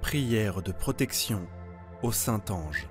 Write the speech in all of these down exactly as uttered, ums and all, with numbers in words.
Prière de protection au Saint-Ange.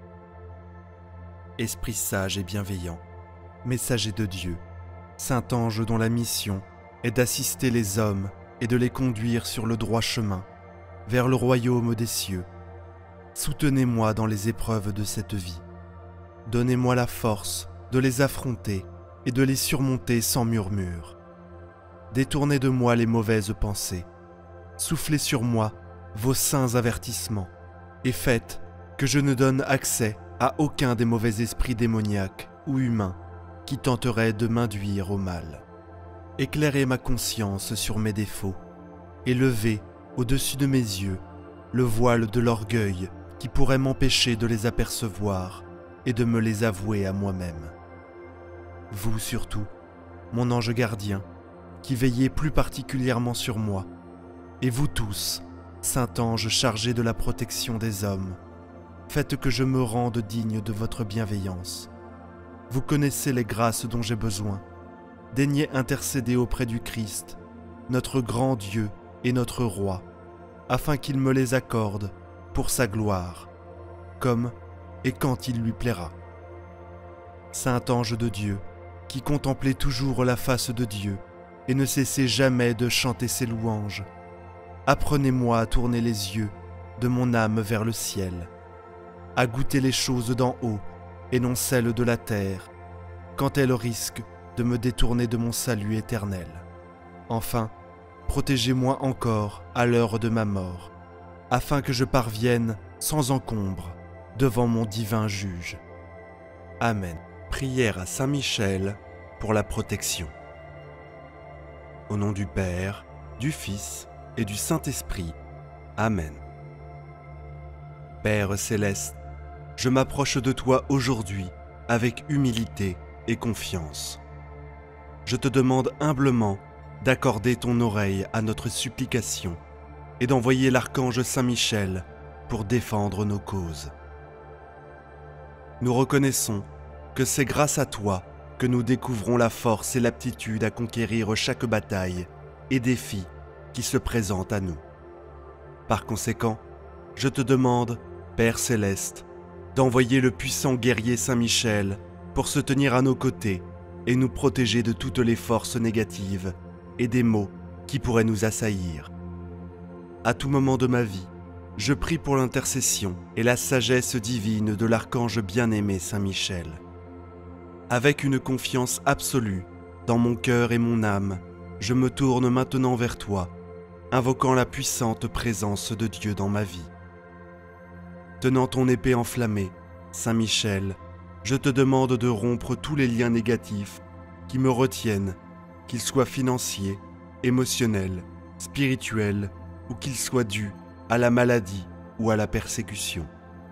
Esprit sage et bienveillant, messager de Dieu, Saint-Ange dont la mission est d'assister les hommes et de les conduire sur le droit chemin, vers le royaume des cieux. Soutenez-moi dans les épreuves de cette vie. Donnez-moi la force de les affronter et de les surmonter sans murmure. Détournez de moi les mauvaises pensées. Soufflez sur moi vos saints avertissements et faites que je ne donne accès à aucun des mauvais esprits démoniaques ou humains qui tenteraient de m'induire au mal. Éclairez ma conscience sur mes défauts et levez au-dessus de mes yeux le voile de l'orgueil qui pourrait m'empêcher de les apercevoir et de me les avouer à moi-même. Vous surtout, mon ange gardien, qui veillez plus particulièrement sur moi, et vous tous, Saint-Ange chargé de la protection des hommes, faites que je me rende digne de votre bienveillance. Vous connaissez les grâces dont j'ai besoin. Daignez intercéder auprès du Christ, notre grand Dieu et notre Roi, afin qu'il me les accorde pour sa gloire, comme et quand il lui plaira. Saint-Ange de Dieu, qui contemplez toujours la face de Dieu et ne cessez jamais de chanter ses louanges, apprenez-moi à tourner les yeux de mon âme vers le ciel, à goûter les choses d'en haut et non celles de la terre, quand elles risquent de me détourner de mon salut éternel. Enfin, protégez-moi encore à l'heure de ma mort, afin que je parvienne sans encombre devant mon divin juge. Amen. Prière à Saint Michel pour la protection. Au nom du Père, du Fils et du Saint-Esprit. Amen. Père céleste, je m'approche de toi aujourd'hui avec humilité et confiance. Je te demande humblement d'accorder ton oreille à notre supplication et d'envoyer l'archange Saint Michel pour défendre nos causes. Nous reconnaissons que c'est grâce à toi que nous découvrons la force et l'aptitude à conquérir chaque bataille et défi qui se présente à nous. Par conséquent, je te demande, Père céleste, d'envoyer le puissant guerrier Saint Michel pour se tenir à nos côtés et nous protéger de toutes les forces négatives et des maux qui pourraient nous assaillir. À tout moment de ma vie, je prie pour l'intercession et la sagesse divine de l'archange bien-aimé Saint Michel. Avec une confiance absolue dans mon cœur et mon âme, je me tourne maintenant vers toi, invoquant la puissante présence de Dieu dans ma vie. Tenant ton épée enflammée, Saint Michel, je te demande de rompre tous les liens négatifs qui me retiennent, qu'ils soient financiers, émotionnels, spirituels ou qu'ils soient dus à la maladie ou à la persécution.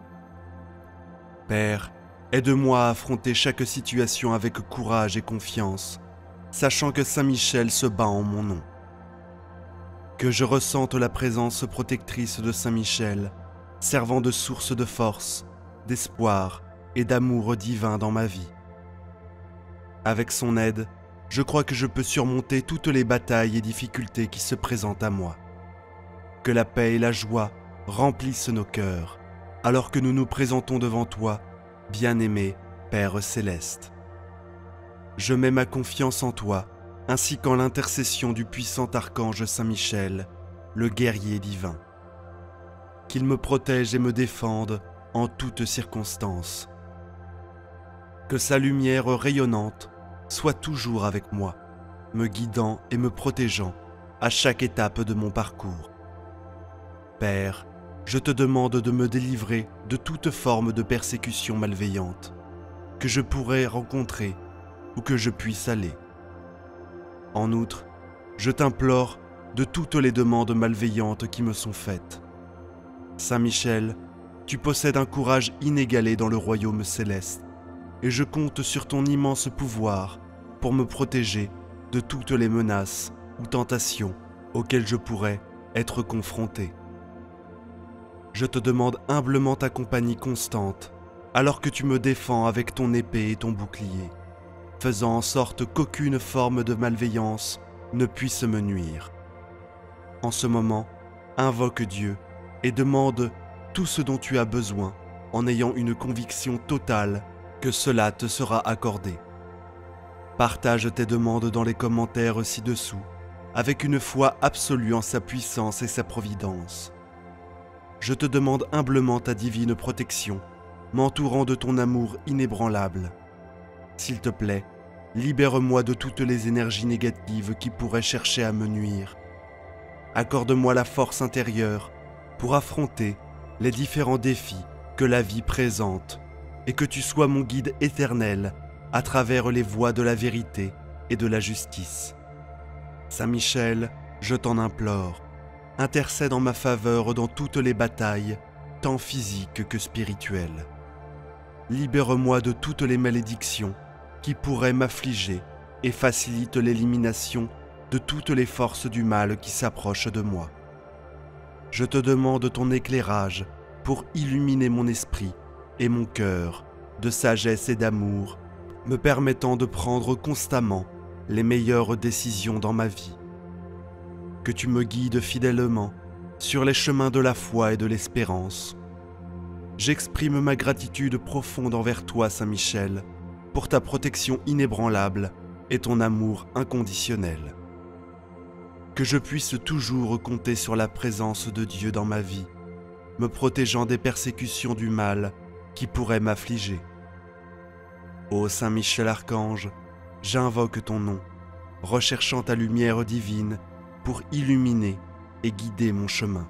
Père, aide-moi à affronter chaque situation avec courage et confiance, sachant que Saint Michel se bat en mon nom. Que je ressente la présence protectrice de Saint Michel, servant de source de force, d'espoir et d'amour divin dans ma vie. Avec son aide, je crois que je peux surmonter toutes les batailles et difficultés qui se présentent à moi. Que la paix et la joie remplissent nos cœurs, alors que nous nous présentons devant toi, bien-aimé Père céleste. Je mets ma confiance en toi, ainsi qu'en l'intercession du puissant archange Saint Michel, le guerrier divin. Qu'il me protège et me défende en toutes circonstances. Que sa lumière rayonnante soit toujours avec moi, me guidant et me protégeant à chaque étape de mon parcours. Père, je te demande de me délivrer de toute forme de persécution malveillante que je pourrais rencontrer ou que je puisse aller. En outre, je t'implore de toutes les demandes malveillantes qui me sont faites. Saint Michel, tu possèdes un courage inégalé dans le royaume céleste, et je compte sur ton immense pouvoir pour me protéger de toutes les menaces ou tentations auxquelles je pourrais être confronté. Je te demande humblement ta compagnie constante, alors que tu me défends avec ton épée et ton bouclier, faisant en sorte qu'aucune forme de malveillance ne puisse me nuire. En ce moment, invoque Dieu et demande tout ce dont tu as besoin en ayant une conviction totale que cela te sera accordé. Partage tes demandes dans les commentaires ci-dessous, avec une foi absolue en sa puissance et sa providence. Je te demande humblement ta divine protection, m'entourant de ton amour inébranlable. S'il te plaît, libère-moi de toutes les énergies négatives qui pourraient chercher à me nuire. Accorde-moi la force intérieure pour affronter les différents défis que la vie présente et que tu sois mon guide éternel à travers les voies de la vérité et de la justice. Saint Michel, je t'en implore, intercède en ma faveur dans toutes les batailles, tant physiques que spirituelles. Libère-moi de toutes les malédictions qui pourraient m'affliger et facilite l'élimination de toutes les forces du mal qui s'approchent de moi. Je te demande ton éclairage pour illuminer mon esprit et mon cœur de sagesse et d'amour, me permettant de prendre constamment les meilleures décisions dans ma vie. Que tu me guides fidèlement sur les chemins de la foi et de l'espérance. J'exprime ma gratitude profonde envers toi, Saint Michel, pour ta protection inébranlable et ton amour inconditionnel. Que je puisse toujours compter sur la présence de Dieu dans ma vie, me protégeant des persécutions du mal qui pourraient m'affliger. Ô Saint Michel Archange, j'invoque ton nom, recherchant ta lumière divine pour illuminer et guider mon chemin.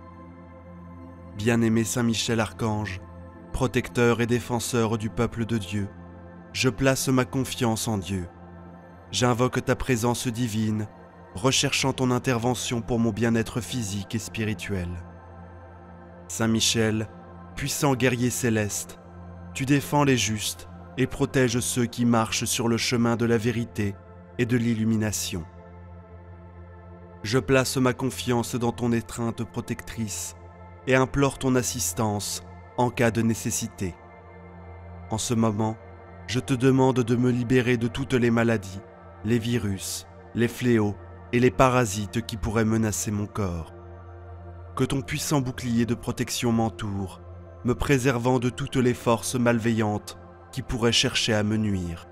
Bien-aimé Saint Michel Archange, protecteur et défenseur du peuple de Dieu, je place ma confiance en Dieu. J'invoque ta présence divine, recherchant ton intervention pour mon bien-être physique et spirituel. Saint Michel, puissant guerrier céleste, tu défends les justes et protèges ceux qui marchent sur le chemin de la vérité et de l'illumination. Je place ma confiance dans ton étreinte protectrice et implore ton assistance en cas de nécessité. En ce moment, je te demande de me libérer de toutes les maladies, les virus, les fléaux et les parasites qui pourraient menacer mon corps. Que ton puissant bouclier de protection m'entoure, me préservant de toutes les forces malveillantes qui pourraient chercher à me nuire.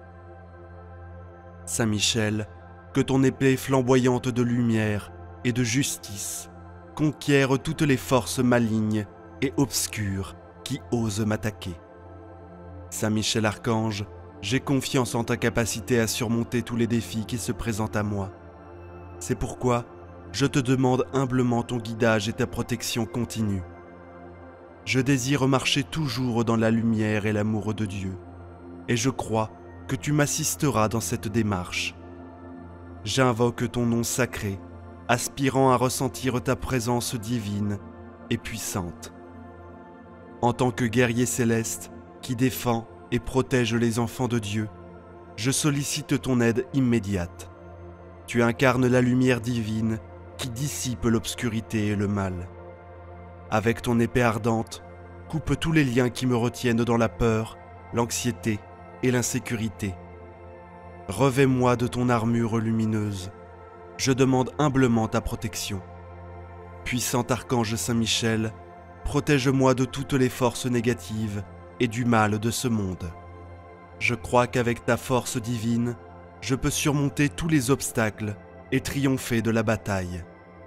Saint Michel, que ton épée flamboyante de lumière et de justice conquiert toutes les forces malignes et obscures qui osent m'attaquer. Saint Michel Archange, j'ai confiance en ta capacité à surmonter tous les défis qui se présentent à moi. C'est pourquoi je te demande humblement ton guidage et ta protection continue. Je désire marcher toujours dans la lumière et l'amour de Dieu, et je crois que tu m'assisteras dans cette démarche. J'invoque ton nom sacré, aspirant à ressentir ta présence divine et puissante. En tant que guerrier céleste qui défend et protège les enfants de Dieu, je sollicite ton aide immédiate. Tu incarnes la lumière divine qui dissipe l'obscurité et le mal. Avec ton épée ardente, coupe tous les liens qui me retiennent dans la peur, l'anxiété et l'insécurité. Revêt-moi de ton armure lumineuse. Je demande humblement ta protection. Puissant archange Saint-Michel, protège-moi de toutes les forces négatives et du mal de ce monde. Je crois qu'avec ta force divine, je peux surmonter tous les obstacles et triompher de la bataille.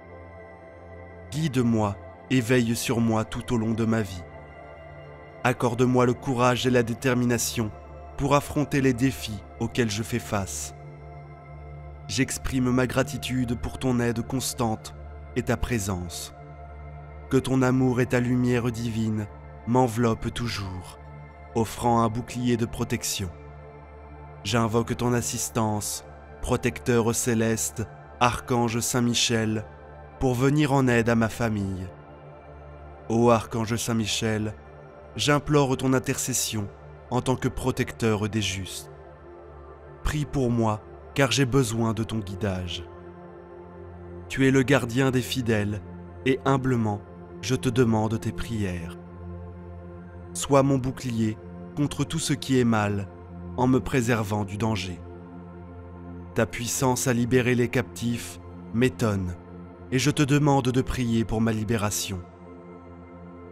Guide-moi et veille sur moi tout au long de ma vie. Accorde-moi le courage et la détermination pour affronter les défis auxquels je fais face. J'exprime ma gratitude pour ton aide constante et ta présence. Que ton amour et ta lumière divine m'enveloppent toujours, offrant un bouclier de protection. J'invoque ton assistance, protecteur céleste, archange Saint-Michel, pour venir en aide à ma famille. Ô archange Saint-Michel, j'implore ton intercession en tant que protecteur des justes. Prie pour moi, car j'ai besoin de ton guidage. Tu es le gardien des fidèles, et humblement, je te demande tes prières. Sois mon bouclier contre tout ce qui est mal, en me préservant du danger. Ta puissance à libérer les captifs m'étonne, et je te demande de prier pour ma libération.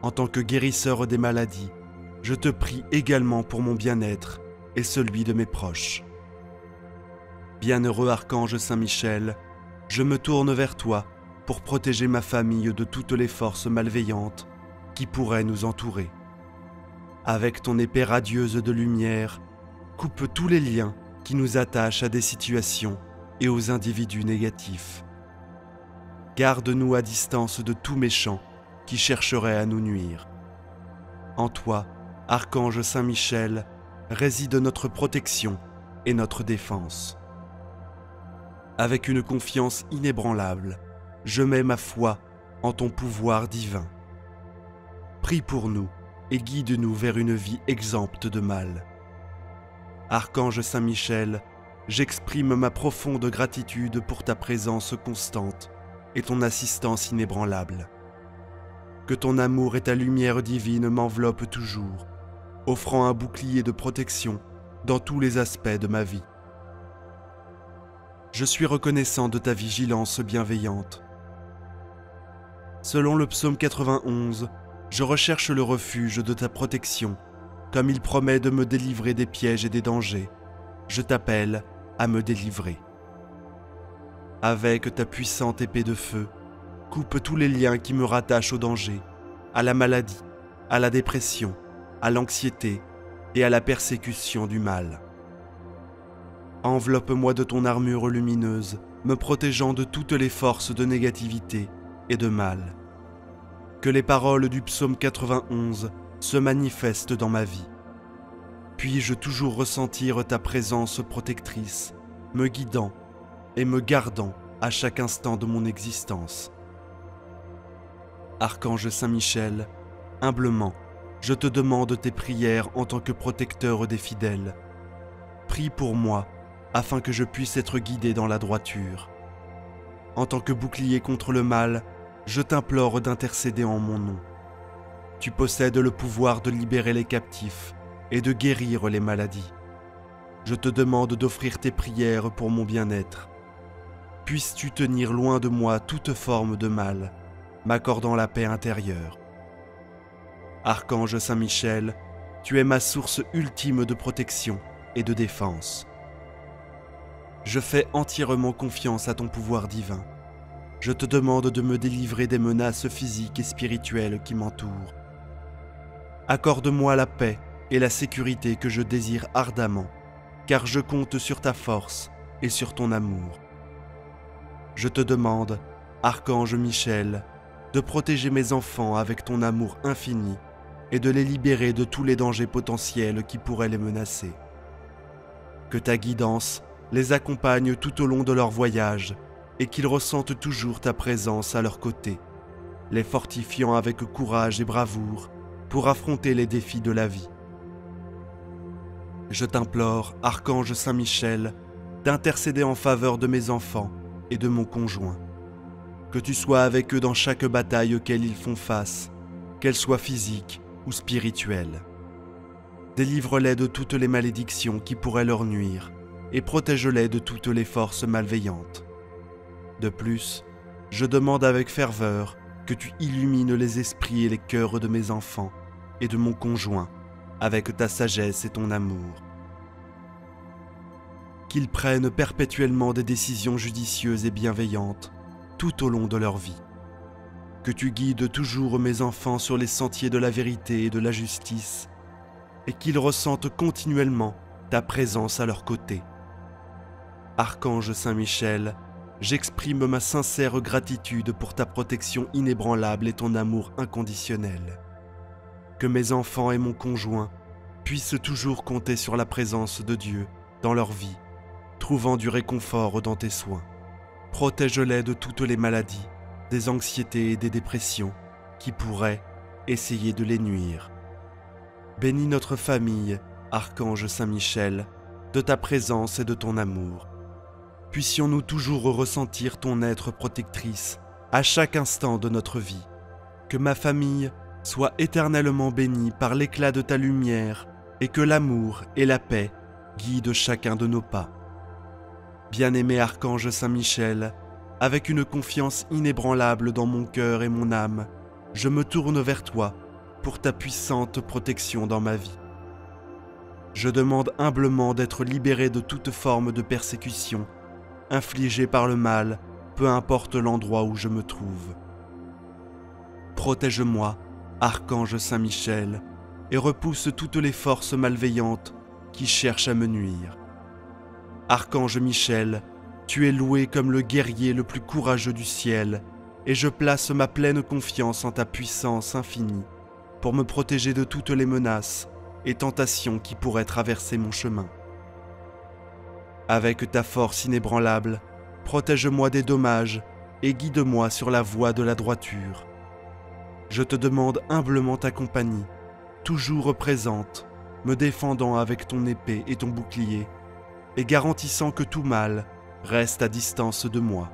En tant que guérisseur des maladies, je te prie également pour mon bien-être et celui de mes proches. Bienheureux archange Saint-Michel, je me tourne vers toi pour protéger ma famille de toutes les forces malveillantes qui pourraient nous entourer. Avec ton épée radieuse de lumière, coupe tous les liens qui nous attachent à des situations et aux individus négatifs. Garde-nous à distance de tout méchant qui chercherait à nous nuire. En toi, archange Saint-Michel, réside notre protection et notre défense. Avec une confiance inébranlable, je mets ma foi en ton pouvoir divin. Prie pour nous et guide-nous vers une vie exempte de mal. Archange Saint-Michel, j'exprime ma profonde gratitude pour ta présence constante et ton assistance inébranlable. Que ton amour et ta lumière divine m'enveloppent toujours, offrant un bouclier de protection dans tous les aspects de ma vie. Je suis reconnaissant de ta vigilance bienveillante. Selon le psaume quatre-vingt-onze, je recherche le refuge de ta protection, comme il promet de me délivrer des pièges et des dangers. Je t'appelle à me délivrer. Avec ta puissante épée de feu, coupe tous les liens qui me rattachent au danger, à la maladie, à la dépression, à l'anxiété et à la persécution du mal. Enveloppe-moi de ton armure lumineuse, me protégeant de toutes les forces de négativité et de mal. Que les paroles du psaume quatre-vingt-onze se manifestent dans ma vie. Puis-je toujours ressentir ta présence protectrice, me guidant et me gardant à chaque instant de mon existence. Archange Saint-Michel, humblement, je te demande tes prières en tant que protecteur des fidèles. Prie pour moi, afin que je puisse être guidé dans la droiture. En tant que bouclier contre le mal, je t'implore d'intercéder en mon nom. Tu possèdes le pouvoir de libérer les captifs et de guérir les maladies. Je te demande d'offrir tes prières pour mon bien-être. Puisses-tu tenir loin de moi toute forme de mal, m'accordant la paix intérieure. Archange Saint-Michel, tu es ma source ultime de protection et de défense. Je fais entièrement confiance à ton pouvoir divin. Je te demande de me délivrer des menaces physiques et spirituelles qui m'entourent. Accorde-moi la paix et la sécurité que je désire ardemment, car je compte sur ta force et sur ton amour. Je te demande, Archange Michel, de protéger mes enfants avec ton amour infini et de les libérer de tous les dangers potentiels qui pourraient les menacer. Que ta guidance les accompagne tout au long de leur voyage et qu'ils ressentent toujours ta présence à leur côté, les fortifiant avec courage et bravoure pour affronter les défis de la vie. Je t'implore, Archange Saint-Michel, d'intercéder en faveur de mes enfants et de mon conjoint. Que tu sois avec eux dans chaque bataille auxquelles ils font face, qu'elle soit physique ou spirituelle. Délivre-les de toutes les malédictions qui pourraient leur nuire et protège-les de toutes les forces malveillantes. De plus, je demande avec ferveur que tu illumines les esprits et les cœurs de mes enfants et de mon conjoint avec ta sagesse et ton amour. Qu'ils prennent perpétuellement des décisions judicieuses et bienveillantes tout au long de leur vie. Que tu guides toujours mes enfants sur les sentiers de la vérité et de la justice, et qu'ils ressentent continuellement ta présence à leur côté. Archange Saint-Michel, j'exprime ma sincère gratitude pour ta protection inébranlable et ton amour inconditionnel. Que mes enfants et mon conjoint puissent toujours compter sur la présence de Dieu dans leur vie, trouvant du réconfort dans tes soins. Protège-les de toutes les maladies, des anxiétés et des dépressions qui pourraient essayer de les nuire. Bénis notre famille, Archange Saint-Michel, de ta présence et de ton amour. Puissions-nous toujours ressentir ton être protectrice à chaque instant de notre vie. Que ma famille soit éternellement bénie par l'éclat de ta lumière et que l'amour et la paix guident chacun de nos pas. Bien-aimé Archange Saint-Michel, avec une confiance inébranlable dans mon cœur et mon âme, je me tourne vers toi pour ta puissante protection dans ma vie. Je demande humblement d'être libéré de toute forme de persécution, infligée par le mal, peu importe l'endroit où je me trouve. Protège-moi, Archange Saint-Michel, et repousse toutes les forces malveillantes qui cherchent à me nuire. Archange Michel, tu es loué comme le guerrier le plus courageux du ciel, et je place ma pleine confiance en ta puissance infinie pour me protéger de toutes les menaces et tentations qui pourraient traverser mon chemin. Avec ta force inébranlable, protège-moi des dommages et guide-moi sur la voie de la droiture. Je te demande humblement ta compagnie, toujours présente, me défendant avec ton épée et ton bouclier, et garantissant que tout mal reste à distance de moi.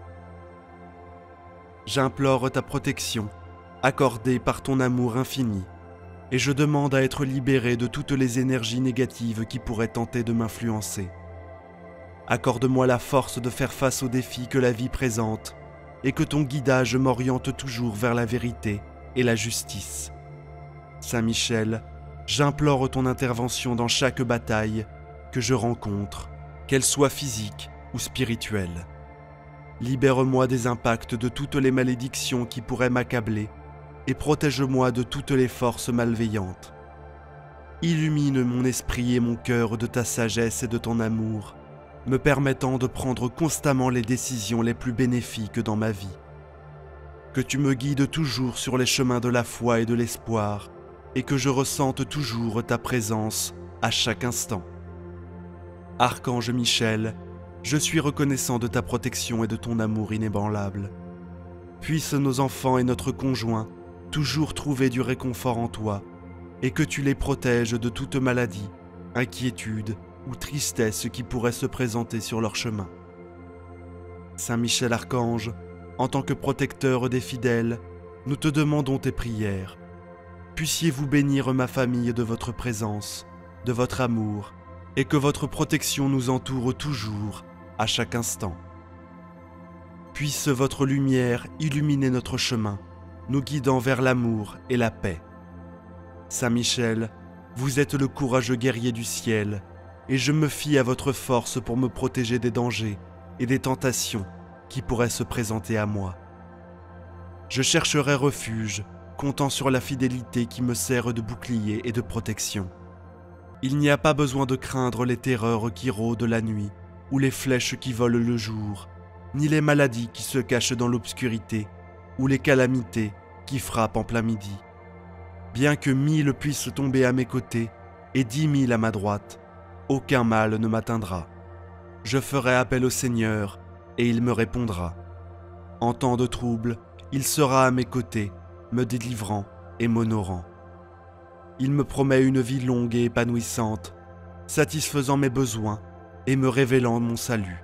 J'implore ta protection, accordée par ton amour infini, et je demande à être libéré de toutes les énergies négatives qui pourraient tenter de m'influencer. Accorde-moi la force de faire face aux défis que la vie présente, et que ton guidage m'oriente toujours vers la vérité et la justice. Saint Michel, j'implore ton intervention dans chaque bataille que je rencontre, qu'elle soit physique ou spirituelle. Libère-moi des impacts de toutes les malédictions qui pourraient m'accabler et protège-moi de toutes les forces malveillantes. Illumine mon esprit et mon cœur de ta sagesse et de ton amour, me permettant de prendre constamment les décisions les plus bénéfiques dans ma vie. Que tu me guides toujours sur les chemins de la foi et de l'espoir, et que je ressente toujours ta présence à chaque instant. Archange Michel, je suis reconnaissant de ta protection et de ton amour inébranlable. Puissent nos enfants et notre conjoint toujours trouver du réconfort en toi, et que tu les protèges de toute maladie, inquiétude ou tristesse qui pourrait se présenter sur leur chemin. Saint Michel Archange, en tant que protecteur des fidèles, nous te demandons tes prières. Puissiez-vous bénir ma famille de votre présence, de votre amour, et que votre protection nous entoure toujours, à chaque instant. Puisse votre lumière illuminer notre chemin, nous guidant vers l'amour et la paix. Saint Michel, vous êtes le courageux guerrier du ciel, et je me fie à votre force pour me protéger des dangers et des tentations qui pourraient se présenter à moi. Je chercherai refuge, comptant sur la fidélité qui me sert de bouclier et de protection. Il n'y a pas besoin de craindre les terreurs qui rôdent la nuit, ou les flèches qui volent le jour, ni les maladies qui se cachent dans l'obscurité, ou les calamités qui frappent en plein midi. Bien que mille puissent tomber à mes côtés, et dix mille à ma droite, aucun mal ne m'atteindra. Je ferai appel au Seigneur, et il me répondra. En temps de trouble, il sera à mes côtés, me délivrant et m'honorant. Il me promet une vie longue et épanouissante, satisfaisant mes besoins et me révélant mon salut.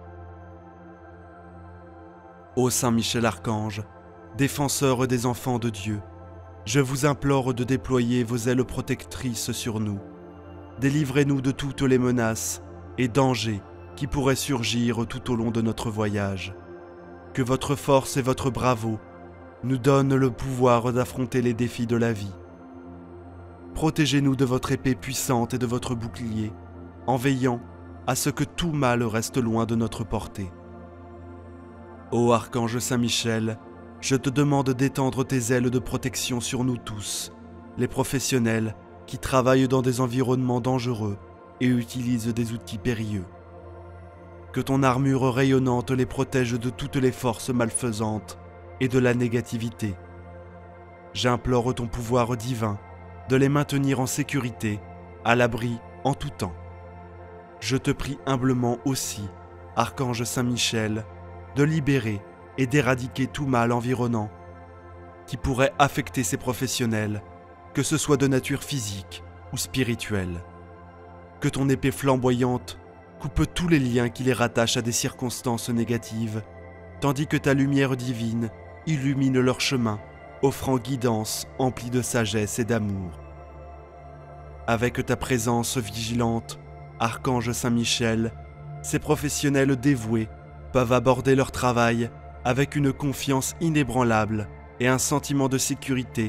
Ô Saint Michel Archange, défenseur des enfants de Dieu, je vous implore de déployer vos ailes protectrices sur nous. Délivrez-nous de toutes les menaces et dangers qui pourraient surgir tout au long de notre voyage. Que votre force et votre bravoure nous donnent le pouvoir d'affronter les défis de la vie. Protégez-nous de votre épée puissante et de votre bouclier, en veillant à ce que tout mal reste loin de notre portée. Ô Archange Saint-Michel, je te demande d'étendre tes ailes de protection sur nous tous, les professionnels qui travaillent dans des environnements dangereux et utilisent des outils périlleux. Que ton armure rayonnante les protège de toutes les forces malfaisantes et de la négativité. J'implore ton pouvoir divin de les maintenir en sécurité, à l'abri en tout temps. Je te prie humblement aussi, Archange Saint-Michel, de libérer et d'éradiquer tout mal environnant qui pourrait affecter ces professionnels, que ce soit de nature physique ou spirituelle. Que ton épée flamboyante coupe tous les liens qui les rattachent à des circonstances négatives, tandis que ta lumière divine illumine leur chemin, offrant guidance emplie de sagesse et d'amour. Avec ta présence vigilante, Archange Saint-Michel, ces professionnels dévoués peuvent aborder leur travail avec une confiance inébranlable et un sentiment de sécurité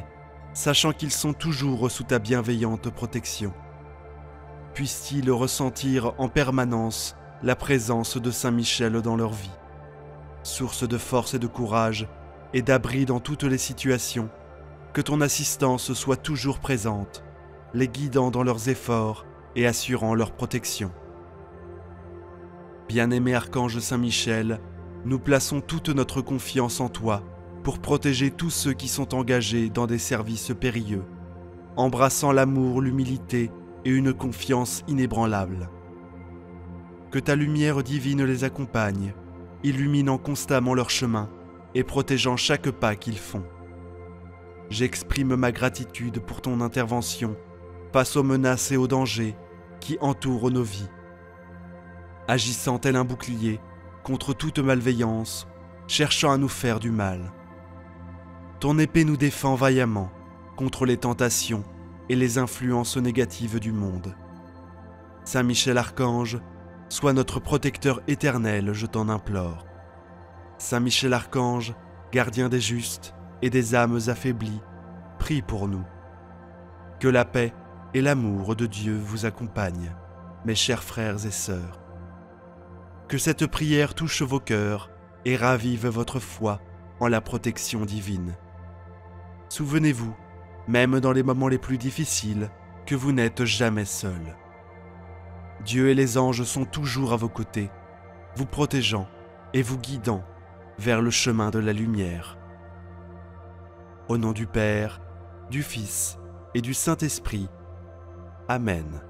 sachant qu'ils sont toujours sous ta bienveillante protection. Puissent-ils ressentir en permanence la présence de Saint Michel dans leur vie, source de force et de courage et d'abri dans toutes les situations, que ton assistance soit toujours présente, les guidant dans leurs efforts et assurant leur protection. Bien-aimé Archange Saint-Michel, nous plaçons toute notre confiance en toi pour protéger tous ceux qui sont engagés dans des services périlleux, embrassant l'amour, l'humilité et une confiance inébranlable. Que ta lumière divine les accompagne, illuminant constamment leur chemin et protégeant chaque pas qu'ils font. J'exprime ma gratitude pour ton intervention face aux menaces et aux dangers qui entourent nos vies. Agissant tel un bouclier contre toute malveillance, cherchant à nous faire du mal. Ton épée nous défend vaillamment contre les tentations et les influences négatives du monde. Saint Michel Archange, sois notre protecteur éternel, je t'en implore. Saint Michel Archange, gardien des justes et des âmes affaiblies, prie pour nous. Que la paix et l'amour de Dieu vous accompagnent, mes chers frères et sœurs. Que cette prière touche vos cœurs et ravive votre foi en la protection divine. Souvenez-vous, même dans les moments les plus difficiles, que vous n'êtes jamais seul. Dieu et les anges sont toujours à vos côtés, vous protégeant et vous guidant vers le chemin de la lumière. Au nom du Père, du Fils et du Saint-Esprit. Amen.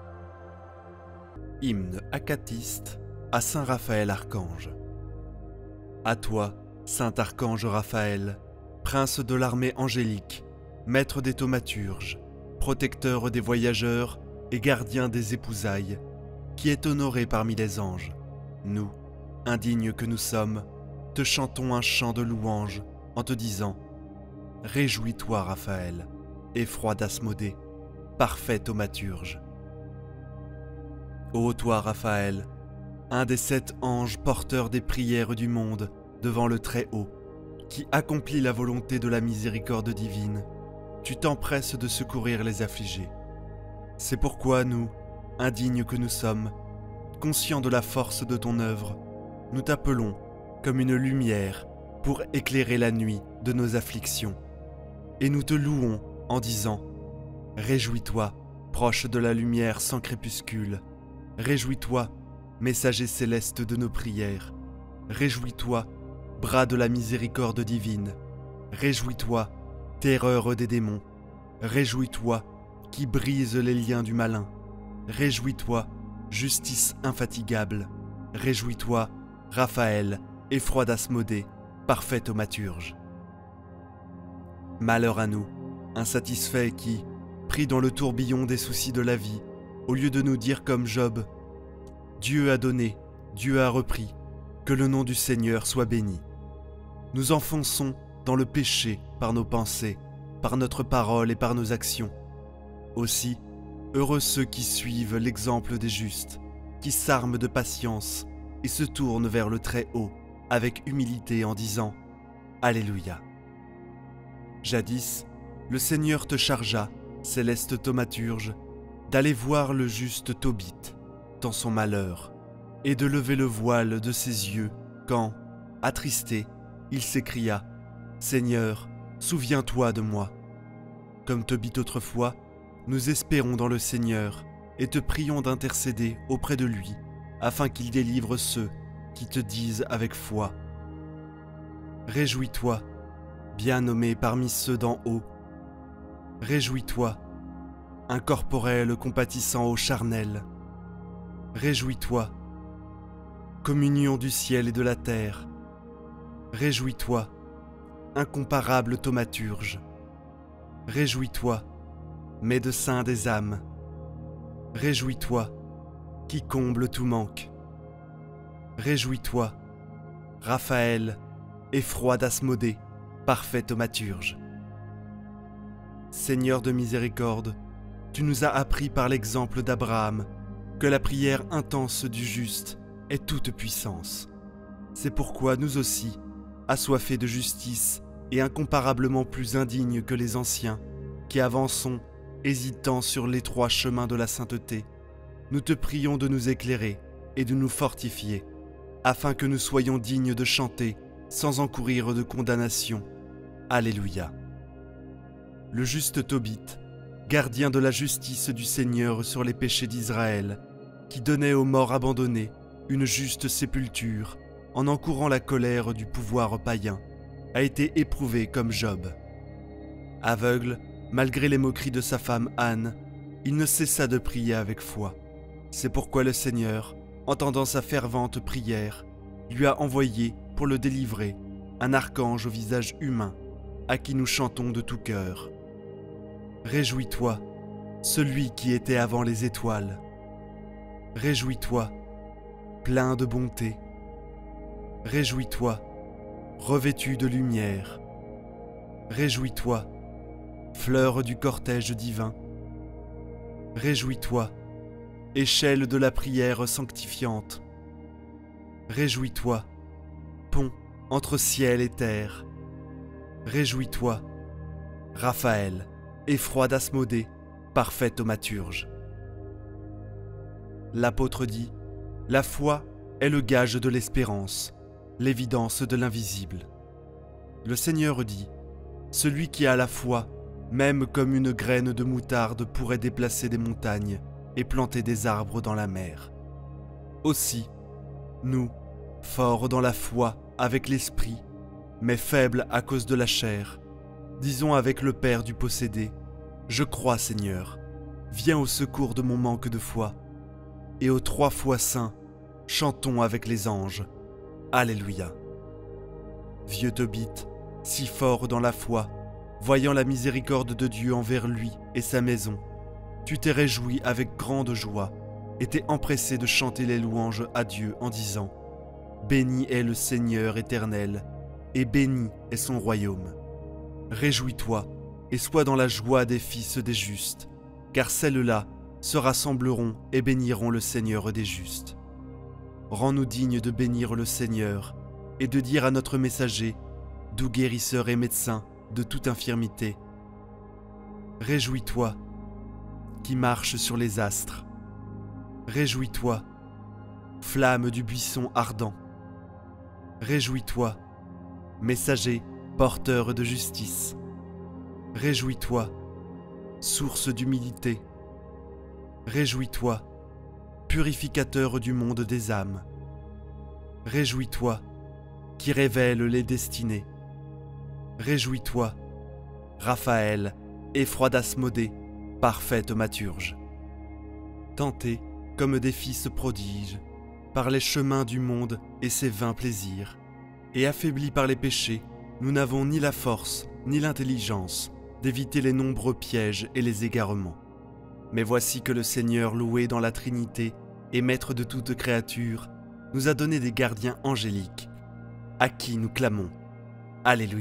Hymne acatiste à Saint Raphaël Archange. À toi, Saint Archange Raphaël, prince de l'armée angélique, maître des thaumaturges, protecteur des voyageurs et gardien des épousailles, qui est honoré parmi les anges, nous, indignes que nous sommes, te chantons un chant de louange en te disant « Réjouis-toi, Raphaël, effroi d'Asmodée, parfait thaumaturge. » Ô toi, Raphaël, un des sept anges porteurs des prières du monde devant le Très-Haut, qui accomplit la volonté de la miséricorde divine, tu t'empresses de secourir les affligés. C'est pourquoi nous, indignes que nous sommes, conscients de la force de ton œuvre, nous t'appelons comme une lumière pour éclairer la nuit de nos afflictions. Et nous te louons en disant « Réjouis-toi, proche de la lumière sans crépuscule. Réjouis-toi, messager céleste de nos prières. Réjouis-toi, bras de la miséricorde divine. Réjouis-toi, terreur des démons. Réjouis-toi, qui brise les liens du malin. Réjouis-toi, justice infatigable. Réjouis-toi, Raphaël, effroi d'Asmodée, parfait thaumaturge. » Malheur à nous, insatisfaits qui, pris dans le tourbillon des soucis de la vie, au lieu de nous dire comme Job, « Dieu a donné, Dieu a repris, que le nom du Seigneur soit béni. » Nous enfonçons dans le péché par nos pensées, par notre parole et par nos actions. Aussi, heureux ceux qui suivent l'exemple des justes, qui s'arment de patience et se tournent vers le Très-Haut avec humilité en disant « Alléluia ». Jadis, le Seigneur te chargea, céleste thaumaturge, d'aller voir le juste Tobit dans son malheur, et de lever le voile de ses yeux quand, attristé, il s'écria « Seigneur, souviens-toi de moi ». Comme Tobit autrefois, nous espérons dans le Seigneur et te prions d'intercéder auprès de lui, afin qu'il délivre ceux qui te disent avec foi « Réjouis-toi, bien nommé parmi ceux d'en haut. Réjouis-toi, incorporel compatissant au charnel. Réjouis-toi, communion du ciel et de la terre. Réjouis-toi, incomparable thaumaturge. Réjouis-toi, médecin des âmes. Réjouis-toi, qui comble tout manque. Réjouis-toi, Raphaël, effroi d'Asmodée, parfait thaumaturge. Seigneur de miséricorde, tu nous as appris par l'exemple d'Abraham que la prière intense du juste est toute puissance. C'est pourquoi nous aussi, assoiffés de justice et incomparablement plus indignes que les anciens, qui avançons, hésitant sur l'étroit chemin de la sainteté, nous te prions de nous éclairer et de nous fortifier, afin que nous soyons dignes de chanter sans encourir de condamnation. Alléluia. Le juste Tobit, gardien de la justice du Seigneur sur les péchés d'Israël, qui donnait aux morts abandonnés une juste sépulture en encourant la colère du pouvoir païen, a été éprouvé comme Job. Aveugle, malgré les moqueries de sa femme Anne, il ne cessa de prier avec foi. C'est pourquoi le Seigneur, entendant sa fervente prière, lui a envoyé, pour le délivrer, un archange au visage humain, à qui nous chantons de tout cœur. Réjouis-toi, celui qui était avant les étoiles. Réjouis-toi, plein de bonté. Réjouis-toi, revêtu de lumière. Réjouis-toi, fleur du cortège divin. Réjouis-toi, échelle de la prière sanctifiante. Réjouis-toi, pont entre ciel et terre. Réjouis-toi, Raphaël, effroi d'Asmodée, parfait thaumaturge. L'apôtre dit, la foi est le gage de l'espérance, l'évidence de l'invisible. Le Seigneur dit, celui qui a la foi, même comme une graine de moutarde pourrait déplacer des montagnes et planter des arbres dans la mer. Aussi, nous, forts dans la foi avec l'esprit, mais faibles à cause de la chair, disons avec le Père du possédé, je crois Seigneur, viens au secours de mon manque de foi, et aux trois fois saints, chantons avec les anges. Alléluia. Vieux Tobit, si fort dans la foi, voyant la miséricorde de Dieu envers lui et sa maison, tu t'es réjoui avec grande joie et t'es empressé de chanter les louanges à Dieu en disant « Béni est le Seigneur éternel, et béni est son royaume. Réjouis-toi et sois dans la joie des fils des justes, car celles-là se rassembleront et béniront le Seigneur des justes. Rends-nous dignes de bénir le Seigneur et de dire à notre messager, doux guérisseur et médecin de toute infirmité, réjouis-toi, qui marche sur les astres. Réjouis-toi, flamme du buisson ardent. Réjouis-toi, messager, porteur de justice. Réjouis-toi, source d'humilité. Réjouis-toi, purificateur du monde des âmes. Réjouis-toi, qui révèle les destinées. Réjouis-toi, Raphaël, effroi d'Asmodée, parfait thaumaturge. Tentés comme des fils prodiges, par les chemins du monde et ses vains plaisirs, et affaiblis par les péchés, nous n'avons ni la force ni l'intelligence d'éviter les nombreux pièges et les égarements. Mais voici que le Seigneur loué dans la Trinité et maître de toute créature nous a donné des gardiens angéliques, à qui nous clamons « Alléluia ».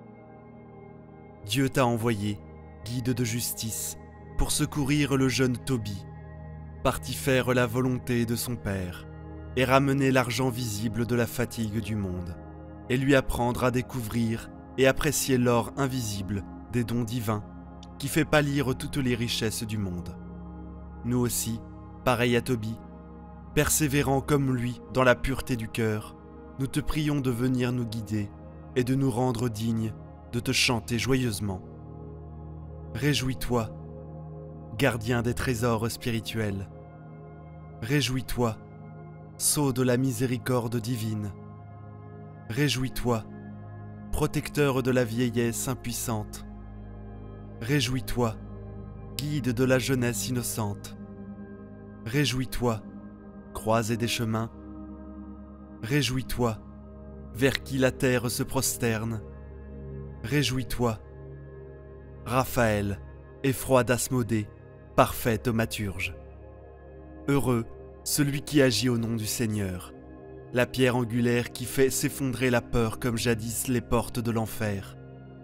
Dieu t'a envoyé, guide de justice, pour secourir le jeune Tobie, parti faire la volonté de son Père, et ramener l'argent visible de la fatigue du monde, et lui apprendre à découvrir et apprécier l'or invisible des dons divins qui fait pâlir toutes les richesses du monde. Nous aussi, pareil à Tobie, persévérant comme lui dans la pureté du cœur, nous te prions de venir nous guider et de nous rendre dignes de te chanter joyeusement. Réjouis-toi, gardien des trésors spirituels. Réjouis-toi, sceau de la miséricorde divine. Réjouis-toi, protecteur de la vieillesse impuissante. Réjouis-toi, guide de la jeunesse innocente. Réjouis-toi, croisée des chemins. Réjouis-toi, vers qui la terre se prosterne. Réjouis-toi, Raphaël, effroi d'Asmodée, parfait thaumaturge. Heureux celui qui agit au nom du Seigneur, la pierre angulaire qui fait s'effondrer la peur comme jadis les portes de l'enfer.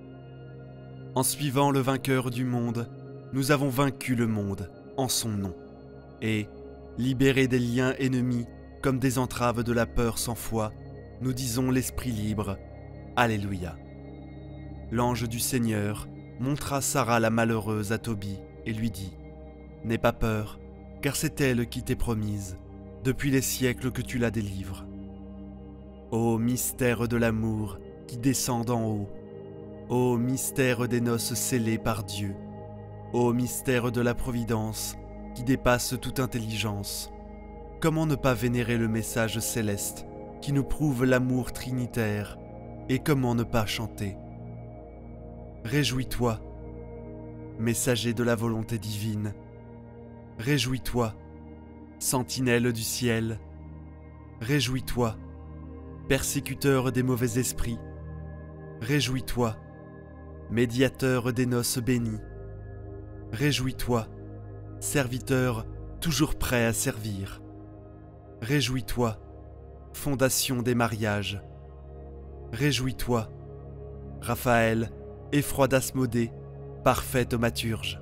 En suivant le vainqueur du monde, nous avons vaincu le monde en son nom, et, libérés des liens ennemis comme des entraves de la peur sans foi, nous disons l'esprit libre, Alléluia. L'ange du Seigneur montra Sarah la malheureuse à Tobie et lui dit « N'aie pas peur, car c'est elle qui t'est promise, depuis les siècles que tu la délivres. Ô mystère de l'amour qui descend d'en haut, ô mystère des noces scellées par Dieu, ô mystère de la providence qui dépasse toute intelligence, comment ne pas vénérer le message céleste qui nous prouve l'amour trinitaire, et comment ne pas chanter? Réjouis-toi, messager de la volonté divine. Réjouis-toi, sentinelle du ciel. Réjouis-toi, persécuteur des mauvais esprits. Réjouis-toi, médiateur des noces bénies. Réjouis-toi, serviteur toujours prêt à servir. Réjouis-toi, fondation des mariages. Réjouis-toi, Raphaël, effroi d'Asmodée, parfait thaumaturge.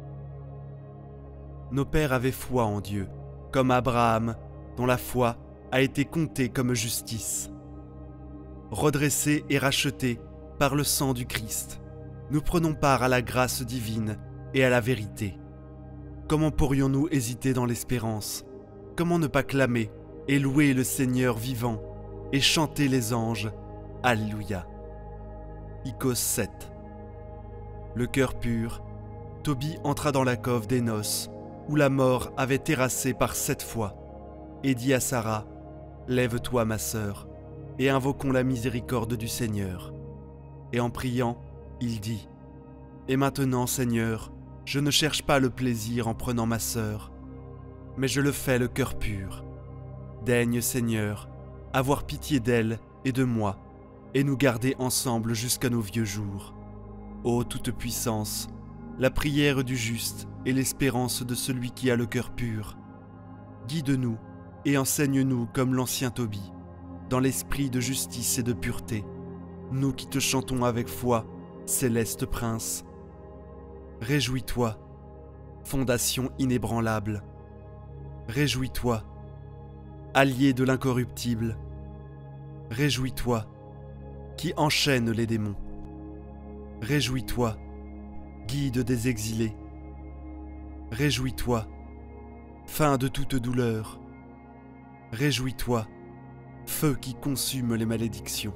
Nos pères avaient foi en Dieu, comme Abraham, dont la foi a été comptée comme justice. Redressés et rachetés par le sang du Christ, nous prenons part à la grâce divine et à la vérité. Comment pourrions-nous hésiter dans l'espérance? Comment ne pas clamer et louer le Seigneur vivant et chanter les anges? Alléluia. Icos sept. Le cœur pur, Tobie entra dans la cove des noces, où la mort avait terrassé par sept fois, et dit à Sarah, « Lève-toi, ma sœur, et invoquons la miséricorde du Seigneur. » Et en priant, il dit, « Et maintenant, Seigneur, je ne cherche pas le plaisir en prenant ma sœur, mais je le fais le cœur pur. Daigne, Seigneur, avoir pitié d'elle et de moi, et nous garder ensemble jusqu'à nos vieux jours. Ô toute-puissance, la prière du juste et l'espérance de celui qui a le cœur pur. Guide-nous et enseigne-nous comme l'ancien Tobie, dans l'esprit de justice et de pureté, nous qui te chantons avec foi, céleste prince. Réjouis-toi, fondation inébranlable. Réjouis-toi, allié de l'incorruptible. Réjouis-toi, qui enchaîne les démons. Réjouis-toi, guide des exilés. Réjouis-toi, fin de toute douleur. Réjouis-toi, feu qui consume les malédictions.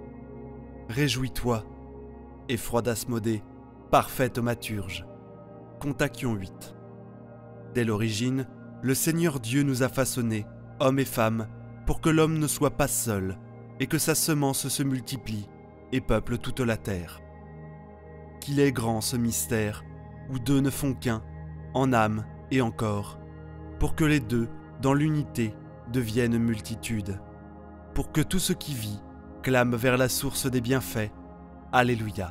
Réjouis-toi, effroi d'Asmodée, parfait thaumaturge. Contagion huit. Dès l'origine, le Seigneur Dieu nous a façonnés, hommes et femmes, pour que l'homme ne soit pas seul, et que sa semence se multiplie et peuple toute la terre. Qu'il est grand ce mystère, où deux ne font qu'un, en âme et en corps, pour que les deux, dans l'unité, deviennent multitude, pour que tout ce qui vit clame vers la source des bienfaits. Alléluia.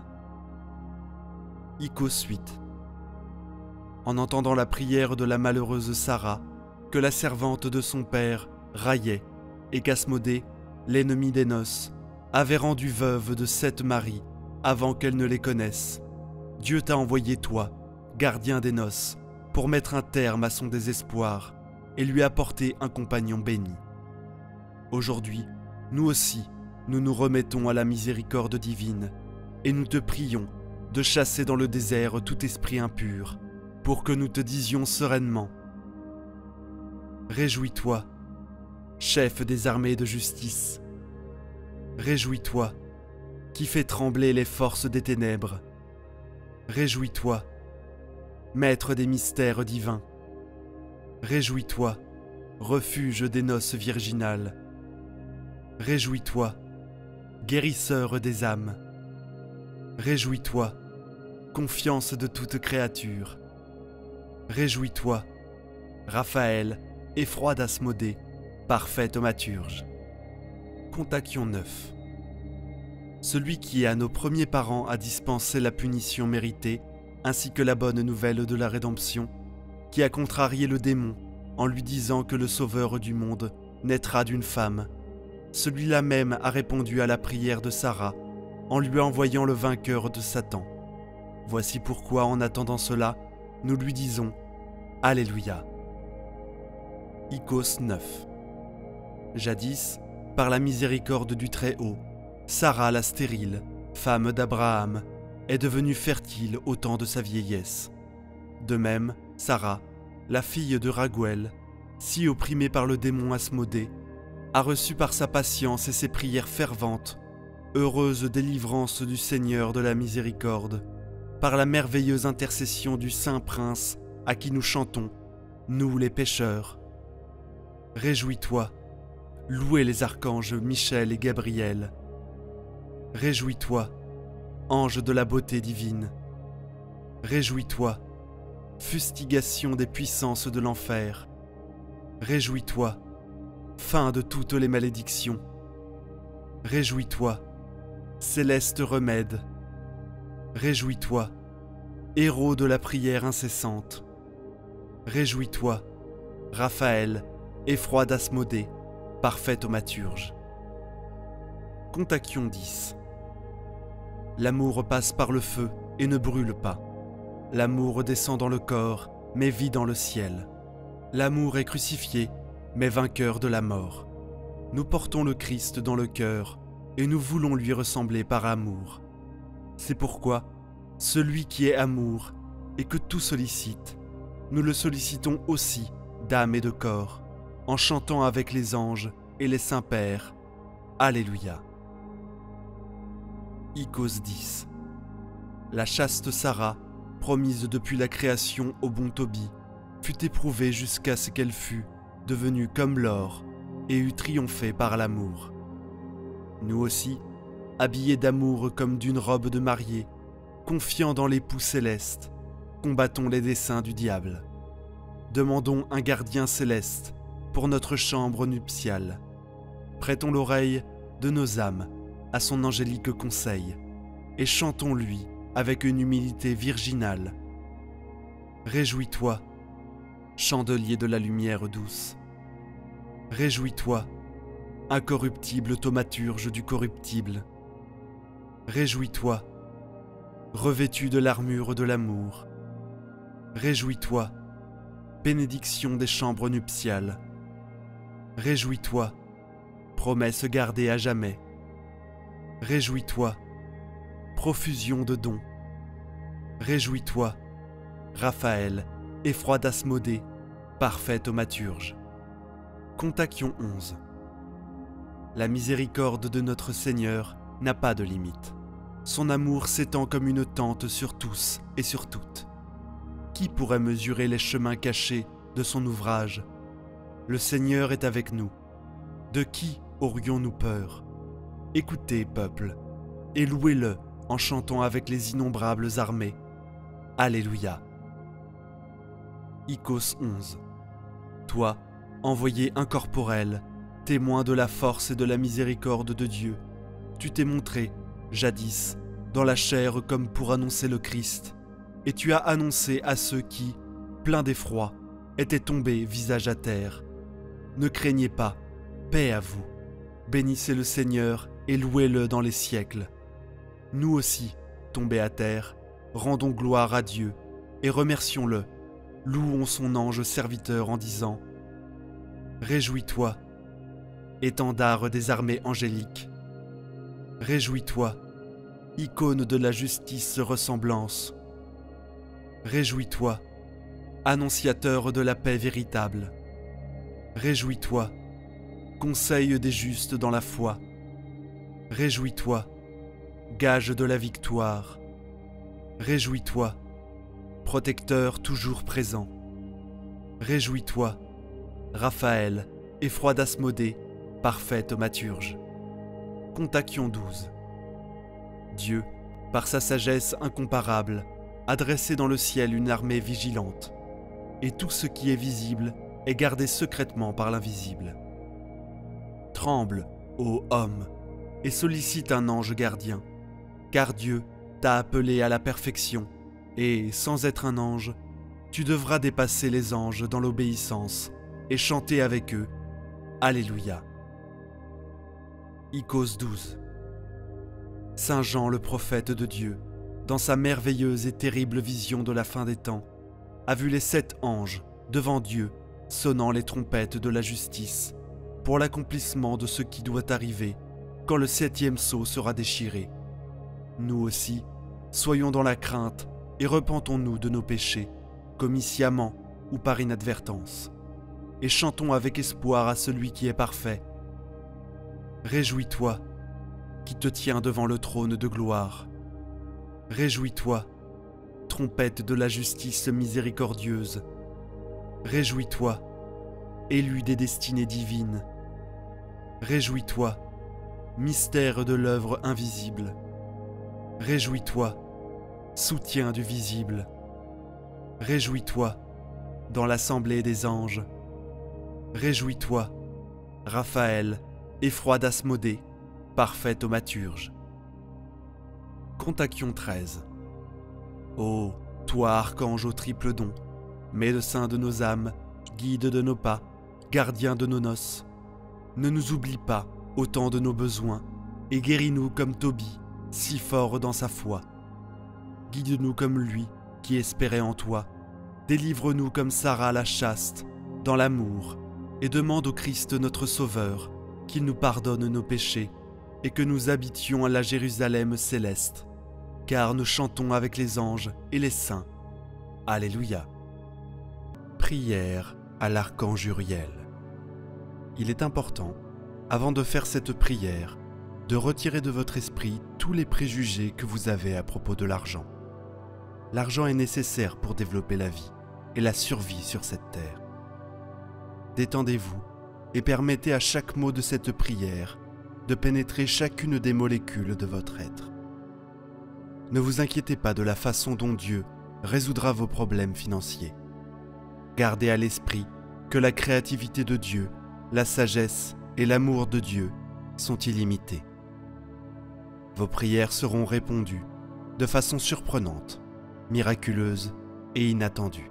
Icos huit. En entendant la prière de la malheureuse Sarah, que la servante de son père raillait, et qu'Asmodée, l'ennemi des noces, avait rendu veuve de sept maris avant qu'elle ne les connaisse, Dieu t'a envoyé toi, gardien des noces, pour mettre un terme à son désespoir et lui apporter un compagnon béni. Aujourd'hui, nous aussi, nous nous remettons à la miséricorde divine et nous te prions de chasser dans le désert tout esprit impur, pour que nous te disions sereinement: Réjouis-toi, chef des armées de justice. Réjouis-toi, qui fait trembler les forces des ténèbres. Réjouis-toi, maître des mystères divins. Réjouis-toi, refuge des noces virginales. Réjouis-toi, guérisseur des âmes. Réjouis-toi, confiance de toute créature. Réjouis-toi, Raphaël, effroi d'Asmodée, parfait thaumaturge. Contagion neuf. Celui qui à nos premiers parents a dispensé la punition méritée, ainsi que la bonne nouvelle de la rédemption, qui a contrarié le démon en lui disant que le sauveur du monde naîtra d'une femme, celui-là même a répondu à la prière de Sarah en lui envoyant le vainqueur de Satan. Voici pourquoi, en attendant cela, nous lui disons Alléluia. Icos neuf. Jadis, par la miséricorde du Très-Haut, Sarah la stérile, femme d'Abraham, est devenue fertile au temps de sa vieillesse. De même, Sarah, la fille de Raguël, si opprimée par le démon Asmodée, a reçu par sa patience et ses prières ferventes, heureuse délivrance du Seigneur de la miséricorde, par la merveilleuse intercession du Saint Prince à qui nous chantons, nous les pécheurs. Réjouis-toi, louez les archanges Michel et Gabriel. Réjouis-toi, ange de la beauté divine. Réjouis-toi, fustigation des puissances de l'enfer. Réjouis-toi, fin de toutes les malédictions. Réjouis-toi, céleste remède. Réjouis-toi, héros de la prière incessante. Réjouis-toi, Raphaël, effroi d'Asmodée, parfait thaumaturge. Contaction dix. L'amour passe par le feu et ne brûle pas. L'amour descend dans le corps, mais vit dans le ciel. L'amour est crucifié, mais vainqueur de la mort. Nous portons le Christ dans le cœur, et nous voulons lui ressembler par amour. C'est pourquoi, celui qui est amour, et que tout sollicite, nous le sollicitons aussi d'âme et de corps, en chantant avec les anges et les saints-pères. Alléluia. Icos dix. La chaste Sarah, promise depuis la création au bon Tobie, fut éprouvée jusqu'à ce qu'elle fût devenue comme l'or et eut triomphé par l'amour. Nous aussi, habillés d'amour comme d'une robe de mariée, confiants dans l'époux céleste, combattons les desseins du diable. Demandons un gardien céleste pour notre chambre nuptiale. Prêtons l'oreille de nos âmes à son angélique conseil et chantons-lui avec une humilité virginale. Réjouis-toi, chandelier de la lumière douce. Réjouis-toi, incorruptible thaumaturge du corruptible. Réjouis-toi, revêtu de l'armure de l'amour. Réjouis-toi, bénédiction des chambres nuptiales. Réjouis-toi, promesse gardée à jamais. Réjouis-toi, profusion de dons. Réjouis-toi, Raphaël, effroi d'Asmodée, parfait thaumaturge. Contaction onze. La miséricorde de notre Seigneur n'a pas de limite. Son amour s'étend comme une tente sur tous et sur toutes. Qui pourrait mesurer les chemins cachés de son ouvrage? Le Seigneur est avec nous. De qui aurions-nous peur? Écoutez, peuple, et louez-le en chantant avec les innombrables armées. Alléluia. Icos onze. Toi, envoyé incorporel, témoin de la force et de la miséricorde de Dieu, tu t'es montré, jadis, dans la chair comme pour annoncer le Christ, et tu as annoncé à ceux qui, pleins d'effroi, étaient tombés visage à terre. Ne craignez pas, paix à vous. Bénissez le Seigneur et louez-le dans les siècles. Nous aussi, tombés à terre, rendons gloire à Dieu et remercions-le. Louons son ange serviteur en disant « Réjouis-toi, étendard des armées angéliques. Réjouis-toi, icône de la justice ressemblance. Réjouis-toi, annonciateur de la paix véritable. Réjouis-toi, conseil des justes dans la foi. Réjouis-toi, gage de la victoire. Réjouis-toi, protecteur toujours présent. Réjouis-toi, Raphaël, effroi d'Asmodée, parfait thaumaturge. Contaction douze. Dieu, par sa sagesse incomparable, a dressé dans le ciel une armée vigilante, et tout ce qui est visible est gardé secrètement par l'invisible. Tremble, ô homme, et sollicite un ange gardien, car Dieu t'a appelé à la perfection, et, sans être un ange, tu devras dépasser les anges dans l'obéissance et chanter avec eux « Alléluia ». Icos douze. Saint Jean le prophète de Dieu, dans sa merveilleuse et terrible vision de la fin des temps, a vu les sept anges devant Dieu sonnant les trompettes de la justice pour l'accomplissement de ce qui doit arriver quand le septième sceau sera déchiré. Nous aussi, soyons dans la crainte et repentons-nous de nos péchés, commis sciemment ou par inadvertance, et chantons avec espoir à celui qui est parfait. Réjouis-toi, qui te tient devant le trône de gloire. Réjouis-toi, trompette de la justice miséricordieuse. Réjouis-toi, élu des destinées divines. Réjouis-toi, mystère de l'œuvre invisible. Réjouis-toi, soutien du visible. Réjouis-toi, dans l'assemblée des anges. Réjouis-toi, Raphaël, effroi d'Asmodée, parfait thaumaturge. Contaction treize. Ô, toi archange au triple don, médecin de nos âmes, guide de nos pas, gardien de nos noces, ne nous oublie pas au temps de nos besoins, et guéris-nous comme Tobie, si fort dans sa foi. Guide-nous comme lui, qui espérait en toi, délivre-nous comme Sarah la chaste, dans l'amour, et demande au Christ notre Sauveur, qu'il nous pardonne nos péchés, et que nous habitions à la Jérusalem céleste, car nous chantons avec les anges et les saints. Alléluia. Prière à l'archange Uriel. Il est important, avant de faire cette prière, de retirer de votre esprit tous les préjugés que vous avez à propos de l'argent. L'argent est nécessaire pour développer la vie et la survie sur cette terre. Détendez-vous et permettez à chaque mot de cette prière de pénétrer chacune des molécules de votre être. Ne vous inquiétez pas de la façon dont Dieu résoudra vos problèmes financiers. Gardez à l'esprit que la créativité de Dieu, la sagesse et l'amour de Dieu sont illimités. Vos prières seront répondues de façon surprenante, miraculeuse et inattendue.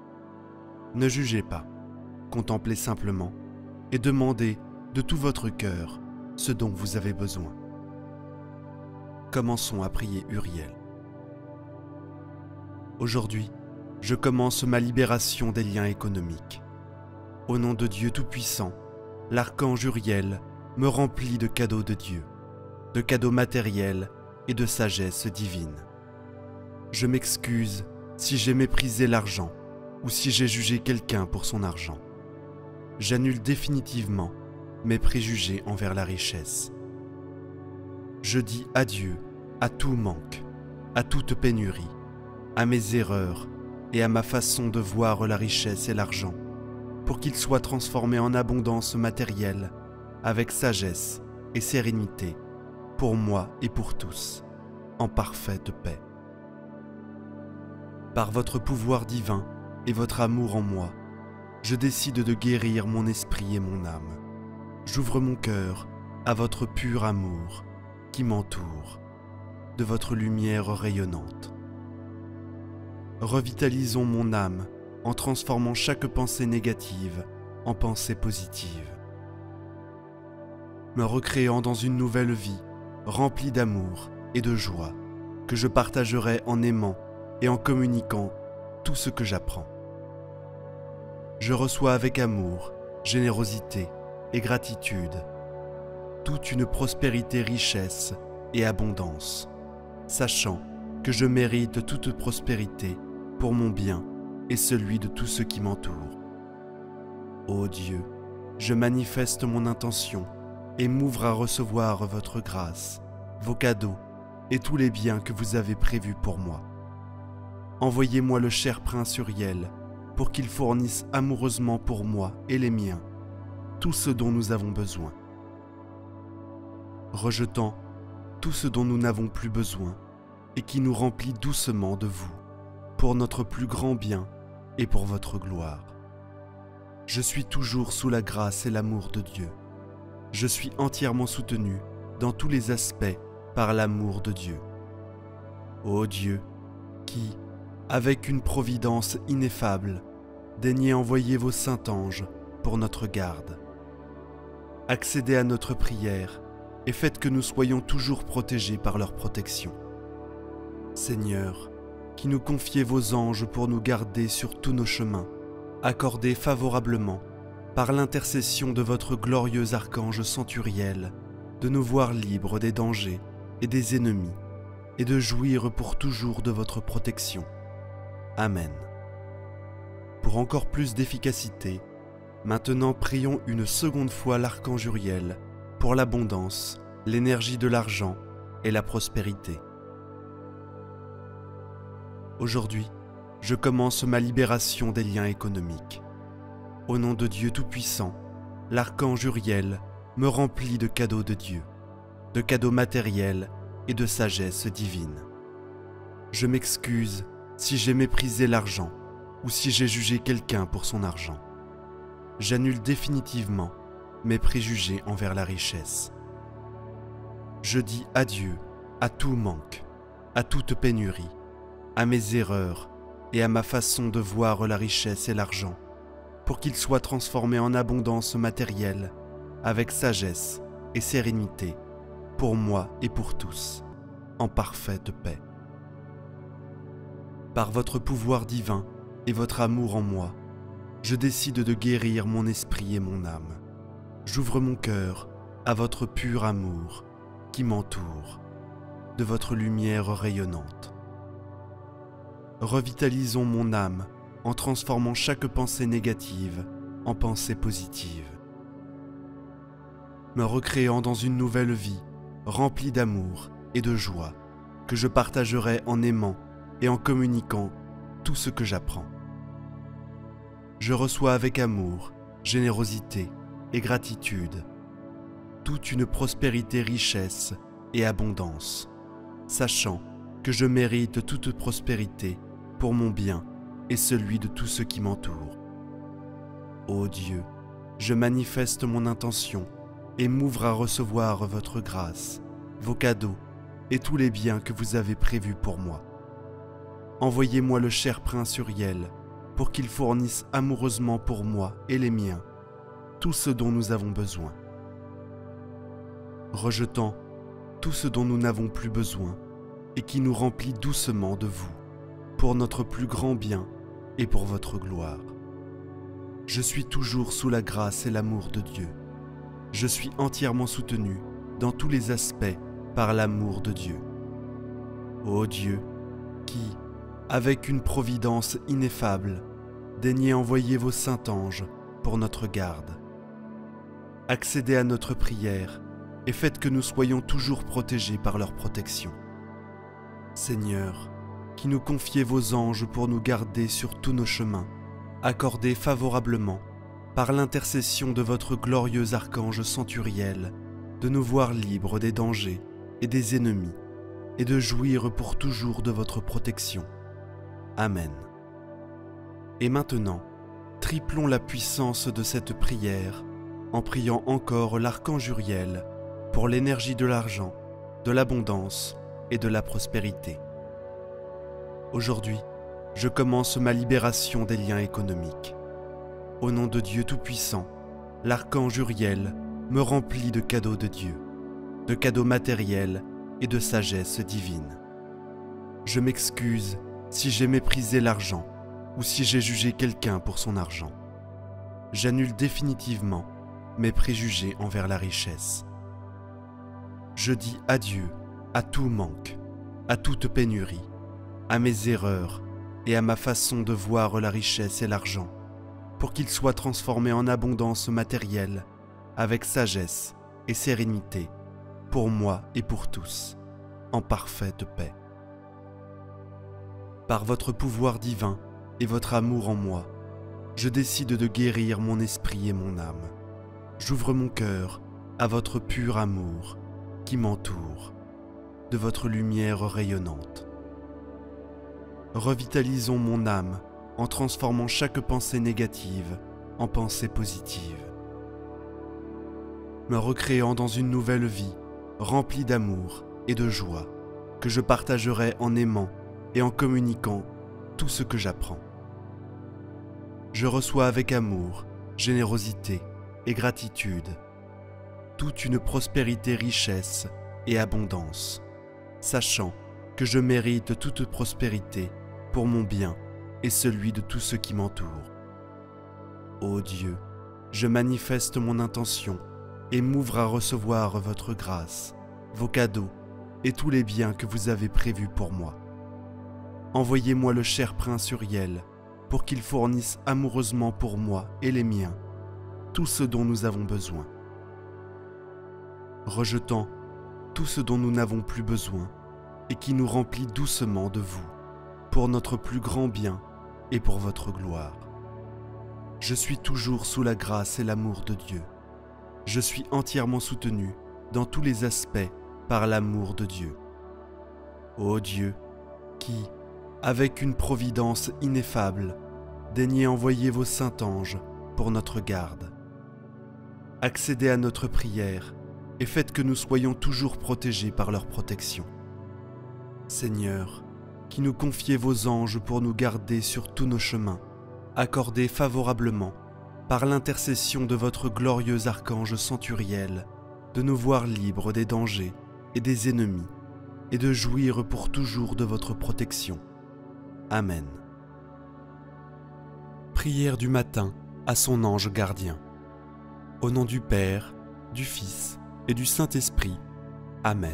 Ne jugez pas, contemplez simplement et demandez de tout votre cœur ce dont vous avez besoin. Commençons à prier Uriel. Aujourd'hui, je commence ma libération des liens économiques. Au nom de Dieu Tout-Puissant, l'archange Uriel me remplit de cadeaux de Dieu, de cadeaux matériels et de sagesse divine. Je m'excuse si j'ai méprisé l'argent ou si j'ai jugé quelqu'un pour son argent. J'annule définitivement mes préjugés envers la richesse. Je dis adieu à tout manque, à toute pénurie, à mes erreurs et à ma façon de voir la richesse et l'argent, pour qu'ils soient transformés en abondance matérielle, avec sagesse et sérénité, pour moi et pour tous, en parfaite paix. Par votre pouvoir divin et votre amour en moi, je décide de guérir mon esprit et mon âme. J'ouvre mon cœur à votre pur amour qui m'entoure, de votre lumière rayonnante. Revitalisons mon âme en transformant chaque pensée négative en pensée positive. Me recréant dans une nouvelle vie, remplie d'amour et de joie, que je partagerai en aimant et en communiquant tout ce que j'apprends. Je reçois avec amour, générosité et gratitude toute une prospérité, richesse et abondance, sachant que je mérite toute prospérité pour mon bien et celui de tous ceux qui m'entourent. Ô Dieu, je manifeste mon intention et m'ouvre à recevoir votre grâce, vos cadeaux et tous les biens que vous avez prévus pour moi. Envoyez-moi le cher prince Uriel pour qu'il fournisse amoureusement pour moi et les miens tout ce dont nous avons besoin. Rejetant tout ce dont nous n'avons plus besoin et qui nous remplit doucement de vous, pour notre plus grand bien et pour votre gloire. Je suis toujours sous la grâce et l'amour de Dieu. Je suis entièrement soutenu dans tous les aspects par l'amour de Dieu. Ô Dieu, qui, avec une providence ineffable, daignez envoyer vos saints anges pour notre garde. Accédez à notre prière et faites que nous soyons toujours protégés par leur protection. Seigneur, qui nous confiez vos anges pour nous garder sur tous nos chemins, accordez favorablement, par l'intercession de votre glorieux archange Centuriel, de nous voir libres des dangers et des ennemis, et de jouir pour toujours de votre protection. Amen. Pour encore plus d'efficacité, maintenant prions une seconde fois l'archange Uriel pour l'abondance, l'énergie de l'argent et la prospérité. Aujourd'hui, je commence ma libération des liens économiques. Au nom de Dieu Tout-Puissant, l'archange Uriel me remplit de cadeaux de Dieu, de cadeaux matériels et de sagesse divine. Je m'excuse si j'ai méprisé l'argent ou si j'ai jugé quelqu'un pour son argent. J'annule définitivement mes préjugés envers la richesse. Je dis adieu à tout manque, à toute pénurie, à mes erreurs et à ma façon de voir la richesse et l'argent, pour qu'ils soient transformés en abondance matérielle, avec sagesse et sérénité, pour moi et pour tous, en parfaite paix. Par votre pouvoir divin et votre amour en moi, je décide de guérir mon esprit et mon âme. J'ouvre mon cœur à votre pur amour qui m'entoure, de votre lumière rayonnante. Revitalisons mon âme en transformant chaque pensée négative en pensée positive. Me recréant dans une nouvelle vie, remplie d'amour et de joie, que je partagerai en aimant et en communiquant tout ce que j'apprends. Je reçois avec amour, générosité et gratitude toute une prospérité, richesse et abondance, sachant que je mérite toute prospérité pour mon bien et celui de tous ceux qui m'entourent. Ô Dieu, je manifeste mon intention et m'ouvre à recevoir votre grâce, vos cadeaux et tous les biens que vous avez prévus pour moi. Envoyez-moi le cher prince Uriel pour qu'il fournisse amoureusement pour moi et les miens tout ce dont nous avons besoin. Rejetant tout ce dont nous n'avons plus besoin et qui nous remplit doucement de vous, pour notre plus grand bien et pour votre gloire. Je suis toujours sous la grâce et l'amour de Dieu. Je suis entièrement soutenu dans tous les aspects par l'amour de Dieu. Ô Dieu, qui, avec une providence ineffable, daignez envoyer vos saints anges pour notre garde. Accédez à notre prière et faites que nous soyons toujours protégés par leur protection. Seigneur, qui nous confiez vos anges pour nous garder sur tous nos chemins, accordez favorablement, par l'intercession de votre glorieux archange Centuriel, de nous voir libres des dangers et des ennemis, et de jouir pour toujours de votre protection. Amen. Et maintenant, triplons la puissance de cette prière en priant encore l'archange Uriel pour l'énergie de l'argent, de l'abondance et de la prospérité. Aujourd'hui, je commence ma libération des liens économiques. Au nom de Dieu Tout-Puissant, l'archange Uriel me remplit de cadeaux de Dieu, de cadeaux matériels et de sagesse divine. Je m'excuse si j'ai méprisé l'argent ou si j'ai jugé quelqu'un pour son argent. J'annule définitivement mes préjugés envers la richesse. Je dis adieu à tout manque, à toute pénurie, à mes erreurs et à ma façon de voir la richesse et l'argent, pour qu'ils soient transformés en abondance matérielle, avec sagesse et sérénité, pour moi et pour tous, en parfaite paix. Par votre pouvoir divin et votre amour en moi, je décide de guérir mon esprit et mon âme. J'ouvre mon cœur à votre pur amour qui m'entoure, de votre lumière rayonnante. Revitalisons mon âme en transformant chaque pensée négative en pensée positive. Me recréant dans une nouvelle vie, remplie d'amour et de joie, que je partagerai en aimant et en communiquant tout ce que j'apprends. Je reçois avec amour, générosité et gratitude toute une prospérité, richesse et abondance, sachant que je mérite toute prospérité pour mon bien et celui de tous ceux qui m'entourent. Ô Dieu, je manifeste mon intention et m'ouvre à recevoir votre grâce, vos cadeaux et tous les biens que vous avez prévus pour moi. Envoyez-moi le cher prince Uriel, pour qu'il fournisse amoureusement pour moi et les miens tout ce dont nous avons besoin. Rejetant tout ce dont nous n'avons plus besoin et qui nous remplit doucement de vous, pour notre plus grand bien et pour votre gloire. Je suis toujours sous la grâce et l'amour de Dieu. Je suis entièrement soutenu dans tous les aspects par l'amour de Dieu. Ô Dieu, qui, avec une providence ineffable, daignez envoyer vos saints anges pour notre garde. Accédez à notre prière et faites que nous soyons toujours protégés par leur protection. Seigneur, qui nous confiez vos anges pour nous garder sur tous nos chemins, accordez favorablement, par l'intercession de votre glorieux archange Centuriel, de nous voir libres des dangers et des ennemis, et de jouir pour toujours de votre protection. Amen. Prière du matin à son ange gardien. Au nom du Père, du Fils et du Saint-Esprit. Amen.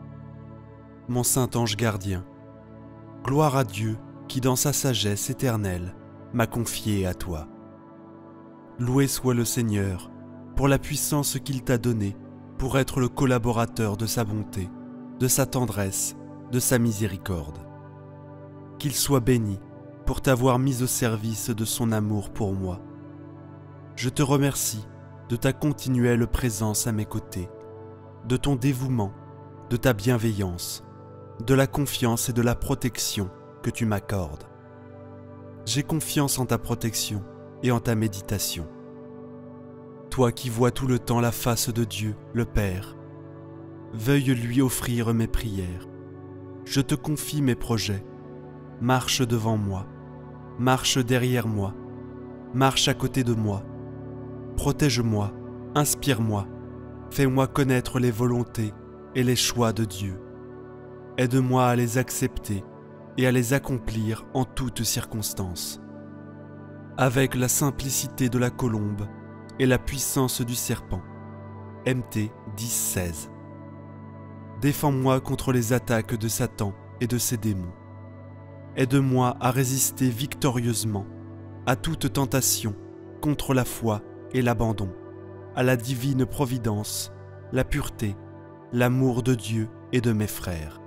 Mon saint ange gardien, gloire à Dieu qui dans sa sagesse éternelle m'a confié à toi. Loué soit le Seigneur pour la puissance qu'il t'a donnée pour être le collaborateur de sa bonté, de sa tendresse, de sa miséricorde. Qu'il soit béni pour t'avoir mis au service de son amour pour moi. Je te remercie de ta continuelle présence à mes côtés, de ton dévouement, de ta bienveillance, de la confiance et de la protection que tu m'accordes. J'ai confiance en ta protection et en ta méditation. Toi qui vois tout le temps la face de Dieu, le Père, veuille lui offrir mes prières. Je te confie mes projets. Marche devant moi, marche derrière moi, marche à côté de moi. Protège-moi, inspire-moi, fais-moi connaître les volontés et les choix de Dieu. Aide-moi à les accepter et à les accomplir en toutes circonstances. Avec la simplicité de la colombe et la puissance du serpent. M T dix seize. Défends-moi contre les attaques de Satan et de ses démons. Aide-moi à résister victorieusement à toute tentation contre la foi et l'abandon, à la divine providence, la pureté, l'amour de Dieu et de mes frères.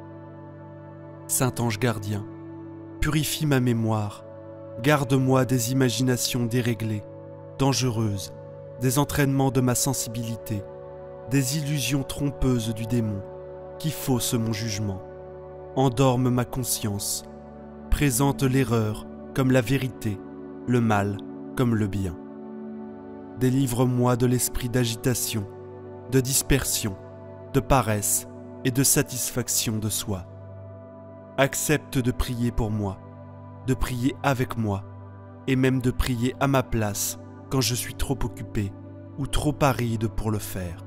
Saint ange gardien, purifie ma mémoire, garde-moi des imaginations déréglées, dangereuses, des entraînements de ma sensibilité, des illusions trompeuses du démon qui faussent mon jugement, endorment ma conscience, présentent l'erreur comme la vérité, le mal comme le bien. Délivre-moi de l'esprit d'agitation, de dispersion, de paresse et de satisfaction de soi. Accepte de prier pour moi, de prier avec moi, et même de prier à ma place quand je suis trop occupé ou trop aride pour le faire.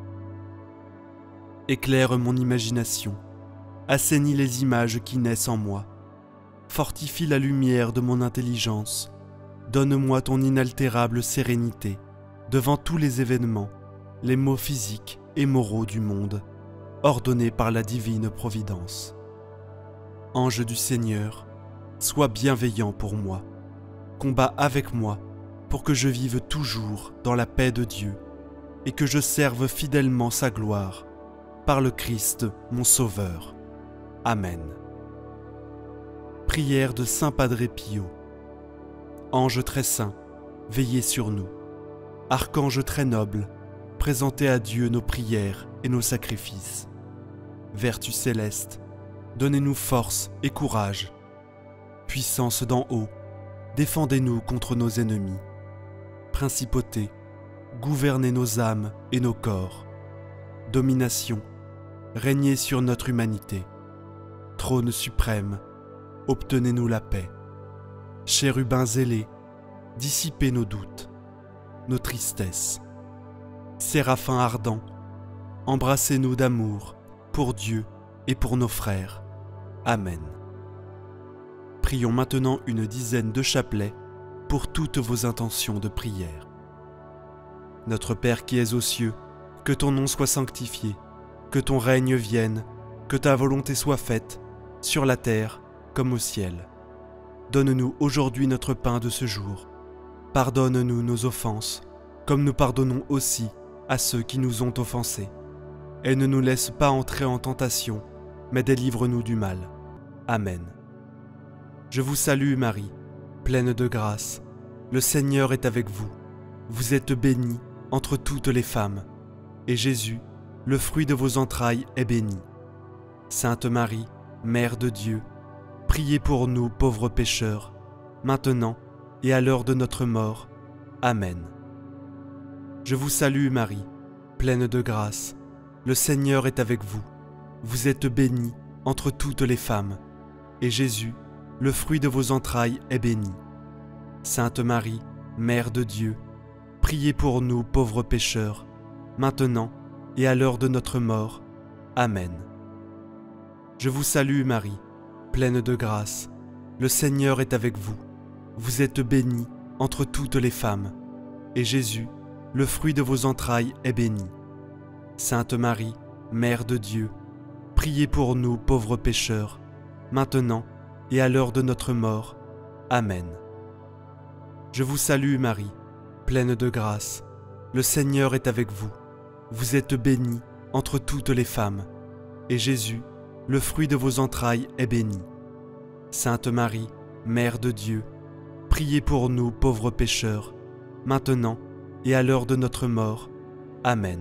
Éclaire mon imagination, assainis les images qui naissent en moi, fortifie la lumière de mon intelligence, donne-moi ton inaltérable sérénité devant tous les événements, les maux physiques et moraux du monde, ordonnés par la divine providence. Ange du Seigneur, sois bienveillant pour moi, combat avec moi pour que je vive toujours dans la paix de Dieu et que je serve fidèlement sa gloire, par le Christ mon Sauveur. Amen. Prière de Saint Padre Pio. Ange très saint, veillez sur nous. Archange très noble, présentez à Dieu nos prières et nos sacrifices. Vertu céleste, donnez-nous force et courage. Puissance d'en haut, défendez-nous contre nos ennemis. Principauté, gouvernez nos âmes et nos corps. Domination, régnez sur notre humanité. Trône suprême, obtenez-nous la paix. Chérubins ailés, dissipez nos doutes, nos tristesses. Séraphins ardents, embrassez-nous d'amour pour Dieu et pour nos frères. Amen. Prions maintenant une dizaine de chapelets pour toutes vos intentions de prière. Notre Père qui es aux cieux, que ton nom soit sanctifié, que ton règne vienne, que ta volonté soit faite, sur la terre comme au ciel. Donne-nous aujourd'hui notre pain de ce jour. Pardonne-nous nos offenses, comme nous pardonnons aussi à ceux qui nous ont offensés. Et ne nous laisse pas entrer en tentation, mais délivre-nous du mal. Amen. Je vous salue Marie, pleine de grâce. Le Seigneur est avec vous. Vous êtes bénie entre toutes les femmes, et Jésus, le fruit de vos entrailles, est béni. Sainte Marie, Mère de Dieu, priez pour nous pauvres pécheurs, maintenant et à l'heure de notre mort. Amen. Je vous salue Marie, pleine de grâce. Le Seigneur est avec vous. Vous êtes bénie entre toutes les femmes, et Jésus, le fruit de vos entrailles, est béni. Sainte Marie, Mère de Dieu, priez pour nous pauvres pécheurs, maintenant et à l'heure de notre mort. Amen. Je vous salue Marie, pleine de grâce. Le Seigneur est avec vous. Vous êtes bénie entre toutes les femmes, et Jésus, le fruit de vos entrailles, est béni. Sainte Marie, Mère de Dieu, priez pour nous pauvres pécheurs, maintenant et à l'heure de notre mort. Amen. Je vous salue Marie, pleine de grâce. Le Seigneur est avec vous. Vous êtes bénie entre toutes les femmes, et Jésus, le fruit de vos entrailles, est béni. Sainte Marie, Mère de Dieu, priez pour nous pauvres pécheurs, maintenant et à l'heure de notre mort. Amen.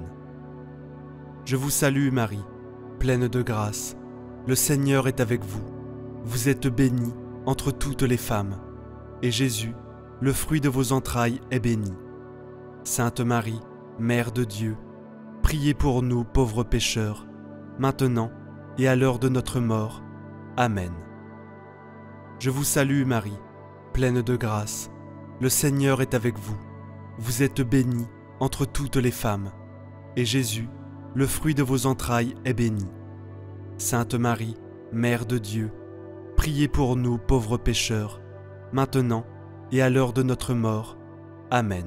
Je vous salue Marie, pleine de grâce. Le Seigneur est avec vous. Vous êtes bénie entre toutes les femmes, et Jésus, le fruit de vos entrailles, est béni. Sainte Marie, Mère de Dieu, priez pour nous pauvres pécheurs, maintenant et à l'heure de notre mort. Amen. Je vous salue Marie, pleine de grâce. Le Seigneur est avec vous. Vous êtes bénie entre toutes les femmes, et Jésus, le fruit de vos entrailles, est béni. Sainte Marie, Mère de Dieu, priez pour nous pauvres pécheurs, maintenant et à l'heure de notre mort. Amen.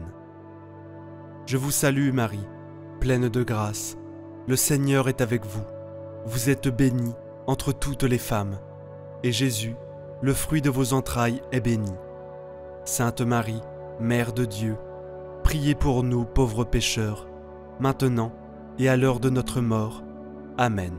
Je vous salue Marie, pleine de grâce. Le Seigneur est avec vous. Vous êtes bénie entre toutes les femmes, et Jésus, le fruit de vos entrailles, est béni. Sainte Marie, Mère de Dieu, priez pour nous pauvres pécheurs, maintenant et à l'heure de notre mort. Amen.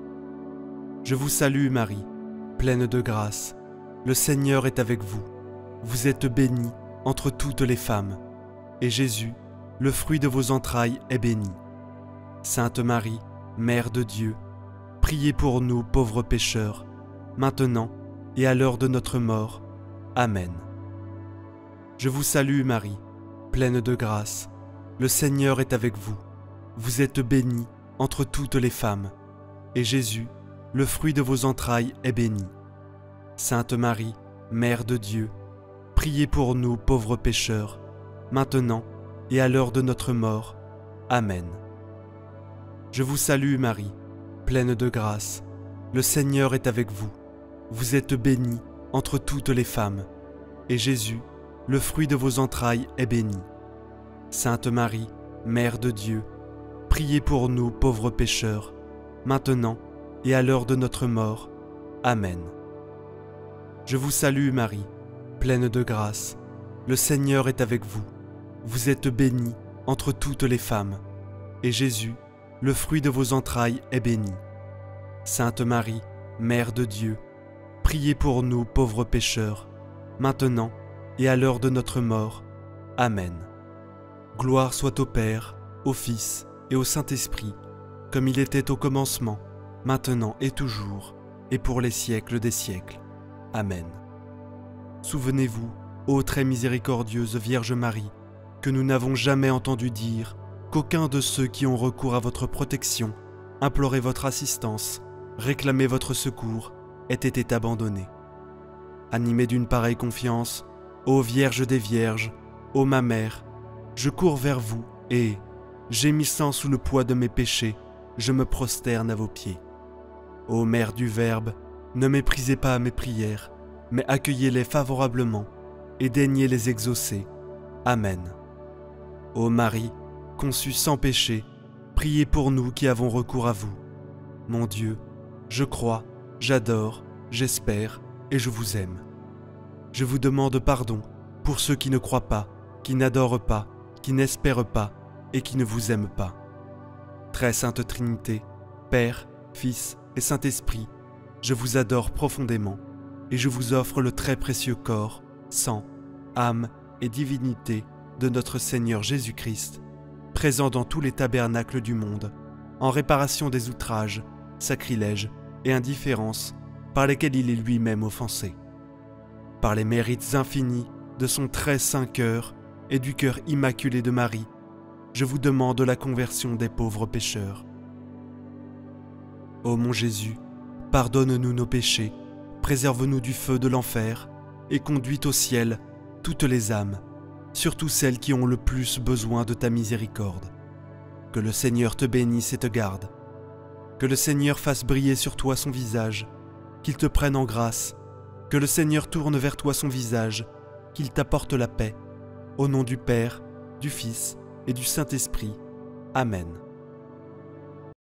Je vous salue Marie, pleine de grâce. Le Seigneur est avec vous. Vous êtes bénie entre toutes les femmes, et Jésus, le fruit de vos entrailles, est béni. Sainte Marie, Mère de Dieu, priez pour nous pauvres pécheurs, maintenant et à l'heure de notre mort. Amen. Je vous salue Marie, pleine de grâce. Le Seigneur est avec vous. Vous êtes bénie entre toutes les femmes, et Jésus, le fruit de vos entrailles, est béni. Sainte Marie, Mère de Dieu, priez pour nous pauvres pécheurs, maintenant et à l'heure de notre mort. Amen. Je vous salue Marie, pleine de grâce. Le Seigneur est avec vous. Vous êtes bénie entre toutes les femmes, et Jésus, le fruit de vos entrailles, est béni. Sainte Marie, Mère de Dieu, priez pour nous pauvres pécheurs, maintenant et à l'heure de notre mort. Amen. Je vous salue Marie, pleine de grâce. Le Seigneur est avec vous. Vous êtes bénie entre toutes les femmes, et Jésus, le fruit de vos entrailles, est béni. Sainte Marie, Mère de Dieu, priez pour nous pauvres pécheurs, maintenant et à l'heure de notre mort. Amen. Gloire soit au Père, au Fils et au Saint-Esprit, comme il était au commencement, maintenant et toujours, et pour les siècles des siècles. Amen. Souvenez-vous, ô très miséricordieuse Vierge Marie, que nous n'avons jamais entendu dire qu'aucun de ceux qui ont recours à votre protection, imploré votre assistance, réclamé votre secours, ait été abandonné. Animé d'une pareille confiance, ô Vierge des Vierges, ô ma Mère, je cours vers vous et, gémissant sous le poids de mes péchés, je me prosterne à vos pieds. Ô Mère du Verbe, ne méprisez pas mes prières, mais accueillez-les favorablement et daignez les exaucer. Amen. Ô Marie, conçue sans péché, priez pour nous qui avons recours à vous. Mon Dieu, Je crois, j'adore, j'espère et je vous aime. Je vous demande pardon pour ceux qui ne croient pas, qui n'adorent pas, qui n'espèrent pas et qui ne vous aiment pas. Très sainte Trinité, Père, Fils et Saint-Esprit, je vous adore profondément et je vous offre le très précieux corps, sang, âme et divinité de notre Seigneur Jésus-Christ, présent dans tous les tabernacles du monde, en réparation des outrages, sacrilèges et indifférences par lesquels il est lui-même offensé. Par les mérites infinis de son très saint cœur et du cœur immaculé de Marie, je vous demande la conversion des pauvres pécheurs. Ô mon Jésus, pardonne-nous nos péchés, préserve-nous du feu de l'enfer et conduis au ciel toutes les âmes, surtout celles qui ont le plus besoin de ta miséricorde. Que le Seigneur te bénisse et te garde. Que le Seigneur fasse briller sur toi son visage, qu'il te prenne en grâce. Que le Seigneur tourne vers toi son visage, qu'il t'apporte la paix. Au nom du Père, du Fils et du Saint-Esprit. Amen.